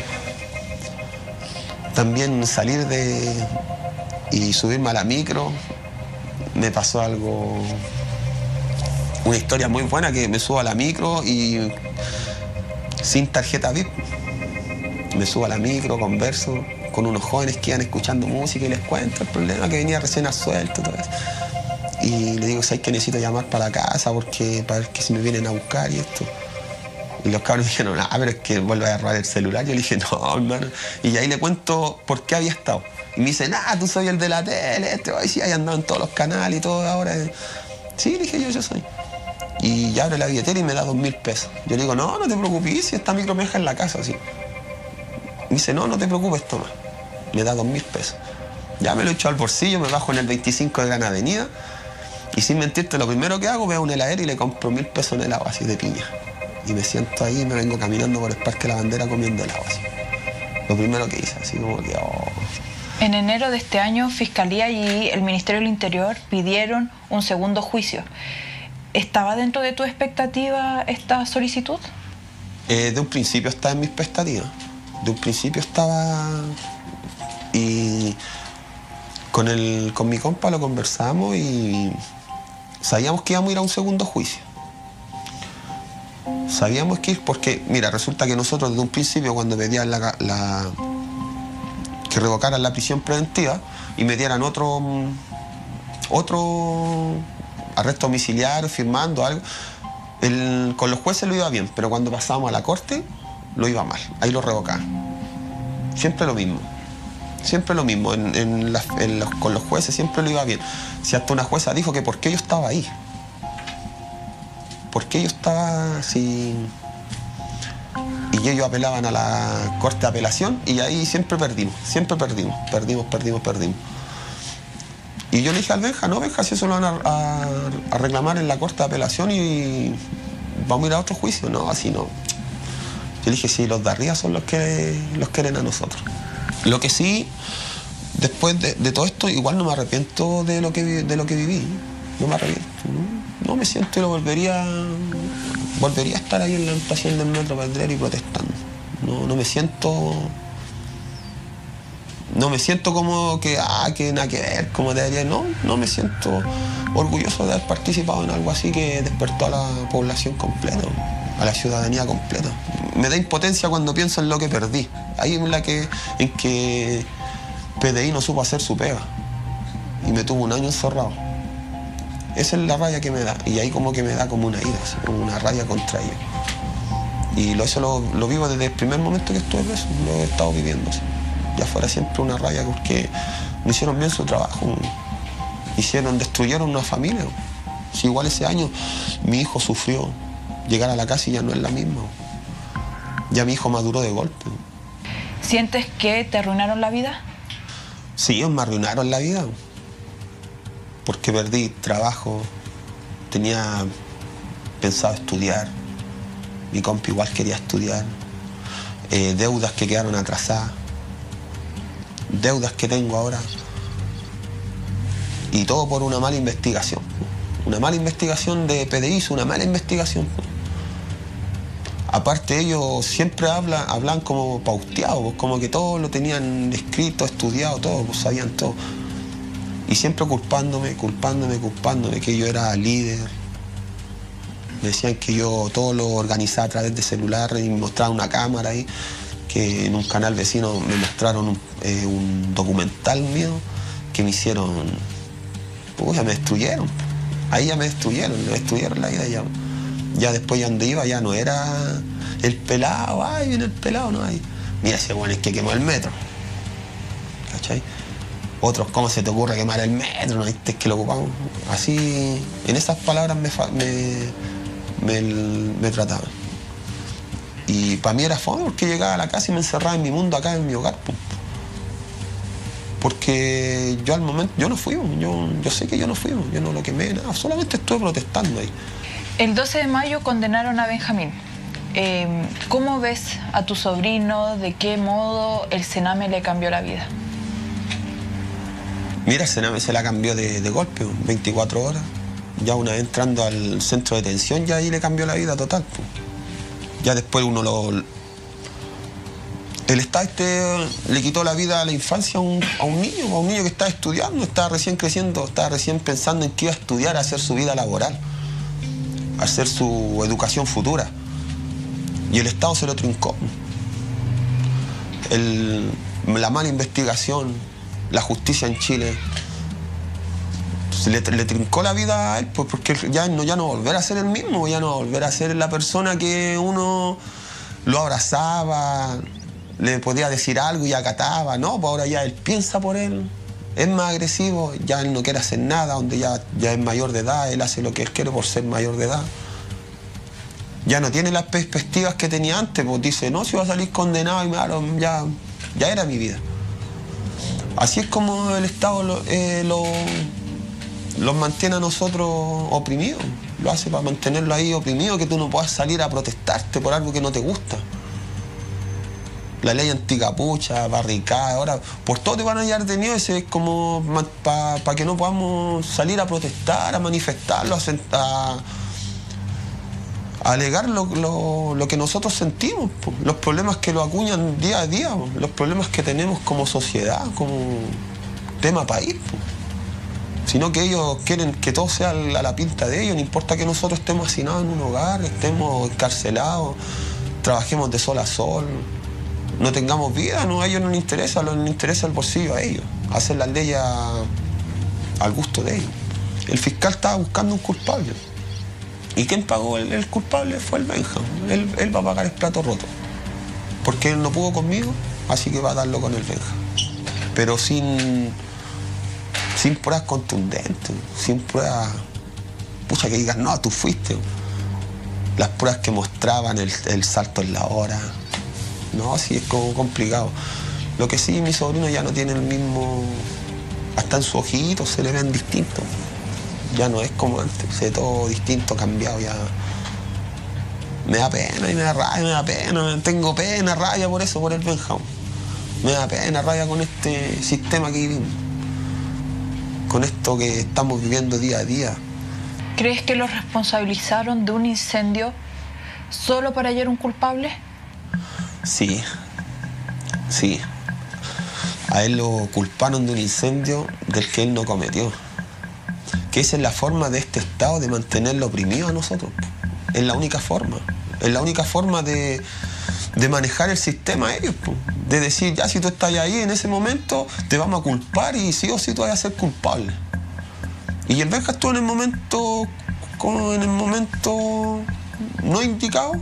También salir y subirme a la micro, me pasó algo, una historia muy buena, que me subo a la micro y sin tarjeta VIP. Me subo a la micro, converso con unos jóvenes que iban escuchando música y les cuento el problema, que venía recién absuelto, todo eso. Y le digo, ¿sabes que necesito llamar para la casa para ver que si me vienen a buscar y esto? Y los cabros me dijeron, pero es que vuelve a agarrar el celular. Yo le dije, no, hermano. Y ahí le cuento por qué había estado. Y me dice, tú soy el de la tele, sí, ahí andado en todos los canales y todo ahora. Sí, le dije, yo soy. Y ya abre la billetera y me da 2.000 pesos. Yo le digo, no te preocupes, si esta micro me deja en la casa, así. Me dice, no te preocupes, toma. Me da 2.000 pesos. Ya me lo echo al bolsillo, me bajo en el 25 de Gran Avenida y sin mentirte, lo primero que hago, veo un heladero y le compro 1.000 pesos en helado, así de piña. Y me siento ahí y me vengo caminando por el Parque La Bandera comiendo helado, así. Lo primero que hice, así como que... En enero de este año, Fiscalía y el Ministerio del Interior pidieron un segundo juicio. ¿Estaba dentro de tu expectativa esta solicitud? De un principio estaba en mi expectativa. De un principio estaba... Y con mi compa lo conversamos y sabíamos que íbamos a ir a un segundo juicio. Sabíamos que ir porque, mira, resulta que nosotros desde un principio, cuando pedían que revocaran la prisión preventiva y me dieran otro arresto domiciliario, firmando algo, con los jueces lo iba bien, pero cuando pasábamos a la corte lo iba mal, ahí lo revocaban. Siempre lo mismo. Siempre lo mismo, con los jueces siempre lo iba bien. Si hasta una jueza dijo que por qué yo estaba ahí. ¿Por qué yo estaba así? Y ellos apelaban a la corte de apelación y ahí siempre perdimos. Y yo le dije al Benja, no, Benja, si eso lo van a reclamar en la corte de apelación y vamos a ir a otro juicio. No, así no. Yo le dije, sí, los de arriba son los que los quieren a nosotros. Lo que sí, después de todo esto, igual no me arrepiento de lo que viví. No me arrepiento. No me siento y lo volvería a estar ahí en la estación del Metro Pedrero y protestando. No me siento... No me siento como que nada que ver, como debería. No me siento orgulloso de haber participado en algo así que despertó a la población completa, a la ciudadanía completa. Me da impotencia cuando pienso en lo que perdí. Ahí en que PDI no supo hacer su pega y me tuvo un año encerrado. Esa es la rabia que me da, y ahí como que me da como una ira, así, como una rabia contra ellos. Y eso lo vivo desde el primer momento que estuve preso, lo he estado viviendo así. Ya fuera siempre una rabia porque no hicieron bien su trabajo, destruyeron una familia. Si igual ese año mi hijo sufrió, llegar a la casa y ya no es la misma. Ya mi hijo maduró de golpe. ¿Sientes que te arruinaron la vida? Sí, ellos me arruinaron la vida. Porque perdí trabajo, tenía pensado estudiar, mi compa igual quería estudiar, deudas que quedaron atrasadas, deudas que tengo ahora, y todo por una mala investigación. Una mala investigación de PDI, una mala investigación. Aparte ellos siempre hablan como pauteados, como que todo lo tenían escrito, estudiado, todo, pues sabían todo. Y siempre culpándome, que yo era líder. Me decían que yo todo lo organizaba a través de celular y me mostraban una cámara ahí, que en un canal vecino me mostraron un documental mío que me hicieron, pues ya me destruyeron. Ahí ya me destruyeron la vida ya. Ya después ya donde iba ya no era el pelado, ay, viene el pelado, no hay. Mira ese bueno es que quemó el metro. ¿Cachai? Otros, ¿cómo se te ocurre quemar el metro? ¿No viste que lo ocupamos? Así, en esas palabras me trataban. Y para mí era fome porque llegaba a la casa y me encerraba en mi mundo acá, en mi hogar. Porque yo al momento, yo no fui, yo sé que yo no fui, yo no lo quemé, nada, solamente estuve protestando ahí. El 12 de mayo condenaron a Benjamín. ¿Cómo ves a tu sobrino? ¿De qué modo el Sename le cambió la vida? Mira, el Sename se la cambió de golpe, 24 horas. Ya una vez entrando al centro de detención, ya ahí le cambió la vida total. Ya después el Estado le quitó la vida a la infancia a un niño que estaba estudiando, estaba recién creciendo, estaba recién pensando en que iba a estudiar, a hacer su vida laboral, a hacer su educación futura. Y el Estado se lo trincó. La mala investigación, la justicia en Chile, le trincó la vida a él, pues, porque ya no va a volver a ser el mismo, ya no va a volver a ser la persona que uno lo abrazaba, le podía decir algo y acataba. No, pues ahora ya él piensa por él, es más agresivo, ya él no quiere hacer nada, donde ya es mayor de edad, él hace lo que él quiere por ser mayor de edad. Ya no tiene las perspectivas que tenía antes, pues dice, no, si va a salir condenado, y claro, ya era mi vida. Así es como el Estado los mantiene a nosotros oprimidos, lo hace para mantenerlo ahí oprimido, que tú no puedas salir a protestarte por algo que no te gusta. La ley anticapucha, barricada, ahora por todo te van a llevar detenido, ese es como para que no podamos salir a protestar, a manifestarlo, a alegar lo que nosotros sentimos, los problemas que lo acuñan día a día, los problemas que tenemos como sociedad, como tema país. Sino que ellos quieren que todo sea a la pinta de ellos, no importa que nosotros estemos hacinados en un hogar, estemos encarcelados, trabajemos de sol a sol, no tengamos vida, no, a ellos no les interesa, les interesa el bolsillo a ellos, hacer las leyes al gusto de ellos. El fiscal estaba buscando un culpable. ¿Y quién pagó el culpable? Fue el Benja. Él va a pagar el plato roto. Porque él no pudo conmigo, así que va a darlo con el Benja. Pero sin pruebas contundentes, sin pruebas, pucha, que digas, no, tú fuiste. Las pruebas que mostraban el salto en la hora. No, sí, es como complicado. Lo que sí, mi sobrino ya no tiene hasta en sus ojitos se le ven distintos. Ya no es como antes, se ve todo distinto, cambiado ya. Me da pena y me da rabia, me da pena, tengo pena, rabia por eso, por el Benjamín. Me da pena, rabia con este sistema que vivimos, con esto que estamos viviendo día a día. ¿Crees que los responsabilizaron de un incendio solo para hallar un culpable? Sí, sí. A él lo culparon de un incendio del que él no cometió. Que esa es la forma de este Estado de mantenerlo oprimido a nosotros. Es la única forma. Es la única forma de manejar el sistema a ellos. De decir, ya si tú estás ahí en ese momento, te vamos a culpar y sí o sí tú vas a ser culpable. Y el Benja estuvo en el momento no indicado.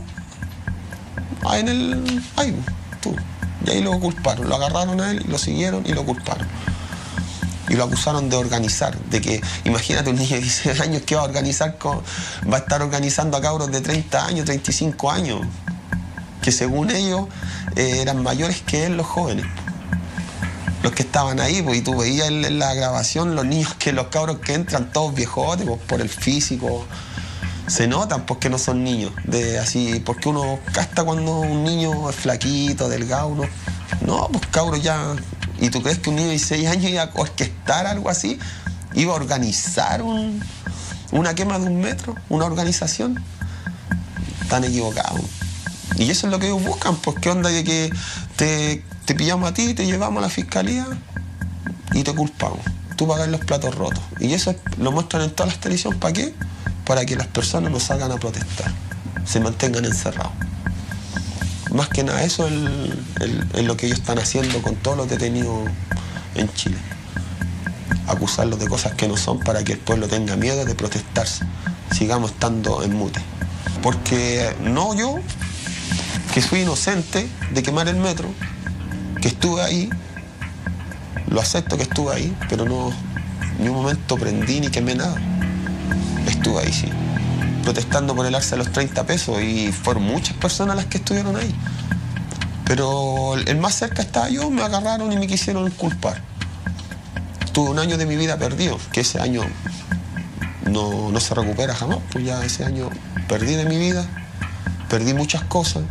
Ahí, tú. Y ahí lo culparon, lo agarraron a él, lo siguieron y lo culparon. Y lo acusaron de organizar, de que, imagínate un niño de 16 años que va a estar organizando a cabros de 30 años, 35 años, que según ellos eran mayores que él, los jóvenes, los que estaban ahí, pues, y tú veías en la grabación los cabros que entran todos viejotes, pues, por el físico, se notan porque no son niños, porque uno casta cuando un niño es flaquito, delgado, no, pues cabros ya. ¿Y tú crees que un niño de 16 años iba a orquestar algo así? ¿Iba a organizar una quema de 1 metro? ¿Una organización? Están equivocados. Y eso es lo que ellos buscan, pues qué onda de que te pillamos a ti, te llevamos a la fiscalía y te culpamos. Tú pagas los platos rotos. Y eso lo muestran en todas las televisiones. ¿Para qué? Para que las personas no salgan a protestar, se mantengan encerrados. Más que nada eso es lo que ellos están haciendo con todos los detenidos en Chile. Acusarlos de cosas que no son para que el pueblo tenga miedo de protestarse. Sigamos estando en mute. Porque no yo, que fui inocente de quemar el metro, que estuve ahí, lo acepto que estuve ahí, pero no, ni un momento prendí ni quemé nada. Estuve ahí, sí, protestando por el alza de los 30 pesos y fueron muchas personas las que estuvieron ahí. Pero el más cerca estaba yo, me agarraron y me quisieron culpar. Tuve 1 año de mi vida perdido, que ese año no se recupera jamás, pues ya ese año perdí de mi vida, perdí muchas cosas,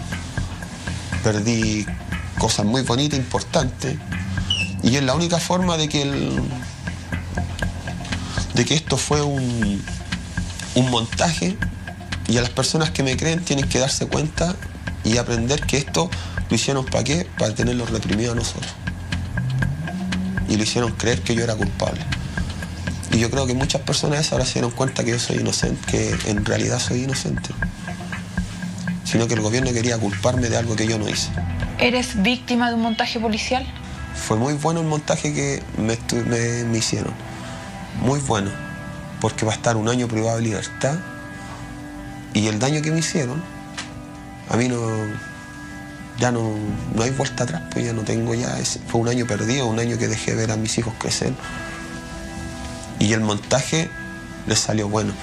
perdí cosas muy bonitas, importantes, y es la única forma de que esto fue un montaje, y a las personas que me creen tienen que darse cuenta y aprender que esto lo hicieron ¿para qué? Para tenerlo reprimido a nosotros. Y lo hicieron creer que yo era culpable. Y yo creo que muchas personas ahora se dieron cuenta que yo soy inocente, que en realidad soy inocente. Sino que el gobierno quería culparme de algo que yo no hice. ¿Eres víctima de un montaje policial? Fue muy bueno el montaje que me hicieron. Muy bueno. Porque va a estar 1 año privado de libertad. Y el daño que me hicieron, a mí ya no hay vuelta atrás, pues ya no tengo fue 1 año perdido, 1 año que dejé ver a mis hijos crecer. Y el montaje les salió bueno.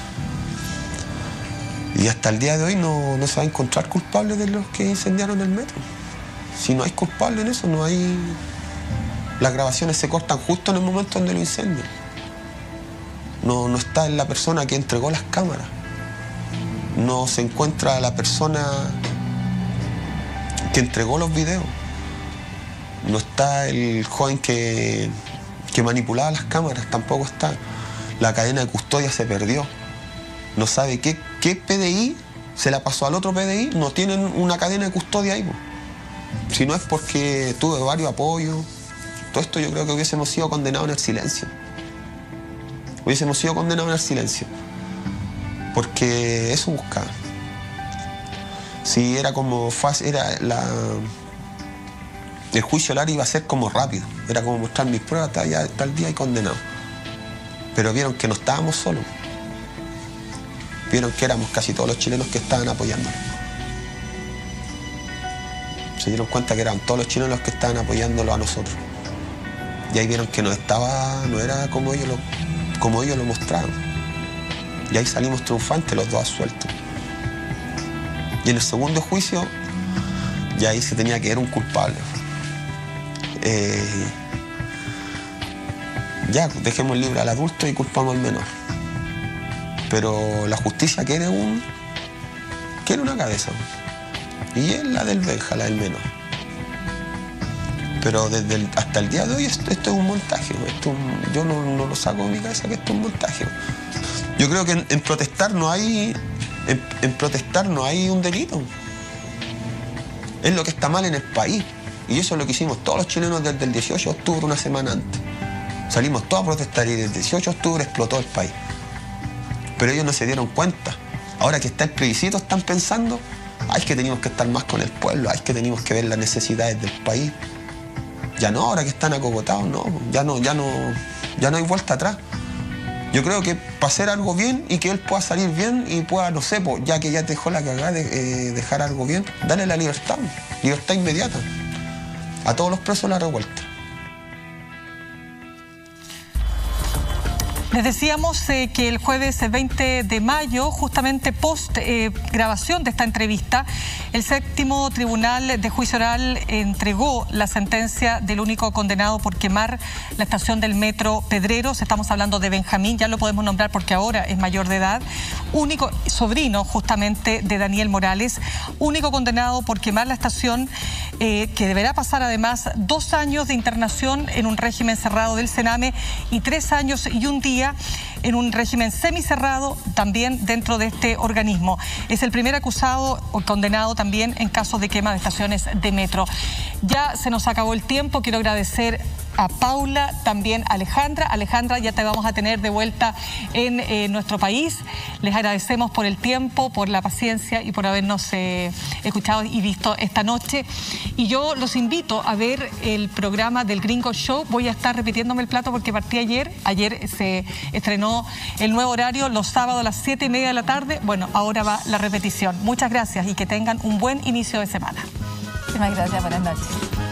Y hasta el día de hoy no se va a encontrar culpable de los que incendiaron el metro. Si no hay culpable en eso, no hay. Las grabaciones se cortan justo en el momento donde lo incendian. No está en la persona que entregó las cámaras. No se encuentra la persona que entregó los videos. No está el joven que manipulaba las cámaras, tampoco está. La cadena de custodia se perdió. No sabe qué PDI se la pasó al otro PDI, no tienen una cadena de custodia ahí. Si no es porque tuve varios apoyos. Todo esto yo creo que hubiésemos sido condenados en el silencio. Hubiésemos sido condenados en el silencio. Porque eso buscaba. Si era como fácil, el juicio oral iba a ser como rápido. Era como mostrar mis pruebas tal día y condenado. Pero vieron que no estábamos solos. Vieron que éramos casi todos los chilenos que estaban apoyándonos. Se dieron cuenta que eran todos los chilenos los que estaban apoyándolo a nosotros. Y ahí vieron que no era como ellos lo mostraban. Y ahí salimos triunfantes, los 2 absueltos. Y en el segundo juicio, ya ahí se tenía que ver un culpable. Ya, dejemos libre al adulto y culpamos al menor. Pero la justicia quiere una cabeza. Y es la del Benja, la del menor. Pero hasta el día de hoy esto es un montaje. Yo no lo saco de mi cabeza que esto es un montaje. Yo creo que en protestar no hay un delito. Es lo que está mal en el país. Y eso es lo que hicimos todos los chilenos desde el 18 de octubre, una semana antes. Salimos todos a protestar y desde el 18 de octubre explotó el país. Pero ellos no se dieron cuenta. Ahora que está el plebiscito están pensando, ay, que tenemos que estar más con el pueblo, ay, que tenemos que ver las necesidades del país. Ya no, ahora que están acogotados, no, ya no hay vuelta atrás. Yo creo que para hacer algo bien y que él pueda salir bien y pueda, no sé, ya que ya te dejó la cagada de dejar algo bien, dale la libertad inmediata a todos los presos de la revuelta. Les decíamos que el jueves 20 de mayo, justamente post grabación de esta entrevista, el séptimo tribunal de juicio oral entregó la sentencia del único condenado por quemar la estación del metro Pedreros. Estamos hablando de Benjamín, ya lo podemos nombrar porque ahora es mayor de edad, único sobrino justamente de Daniel Morales, único condenado por quemar la estación, que deberá pasar además 2 años de internación en un régimen cerrado del Sename y 3 años y un día en un régimen semicerrado también dentro de este organismo. Es el primer acusado o condenado también en casos de quema de estaciones de metro. Ya se nos acabó el tiempo, quiero agradecer a Paula, también a Alejandra. Alejandra, ya te vamos a tener de vuelta en nuestro país. Les agradecemos por el tiempo, por la paciencia y por habernos escuchado y visto esta noche. Y yo los invito a ver el programa del Gringo Show. Voy a estar repitiéndome el plato porque partí ayer. Ayer se estrenó el nuevo horario, los sábados a las 7:30 de la tarde. Bueno, ahora va la repetición. Muchas gracias y que tengan un buen inicio de semana. Muchísimas gracias, buenas noches.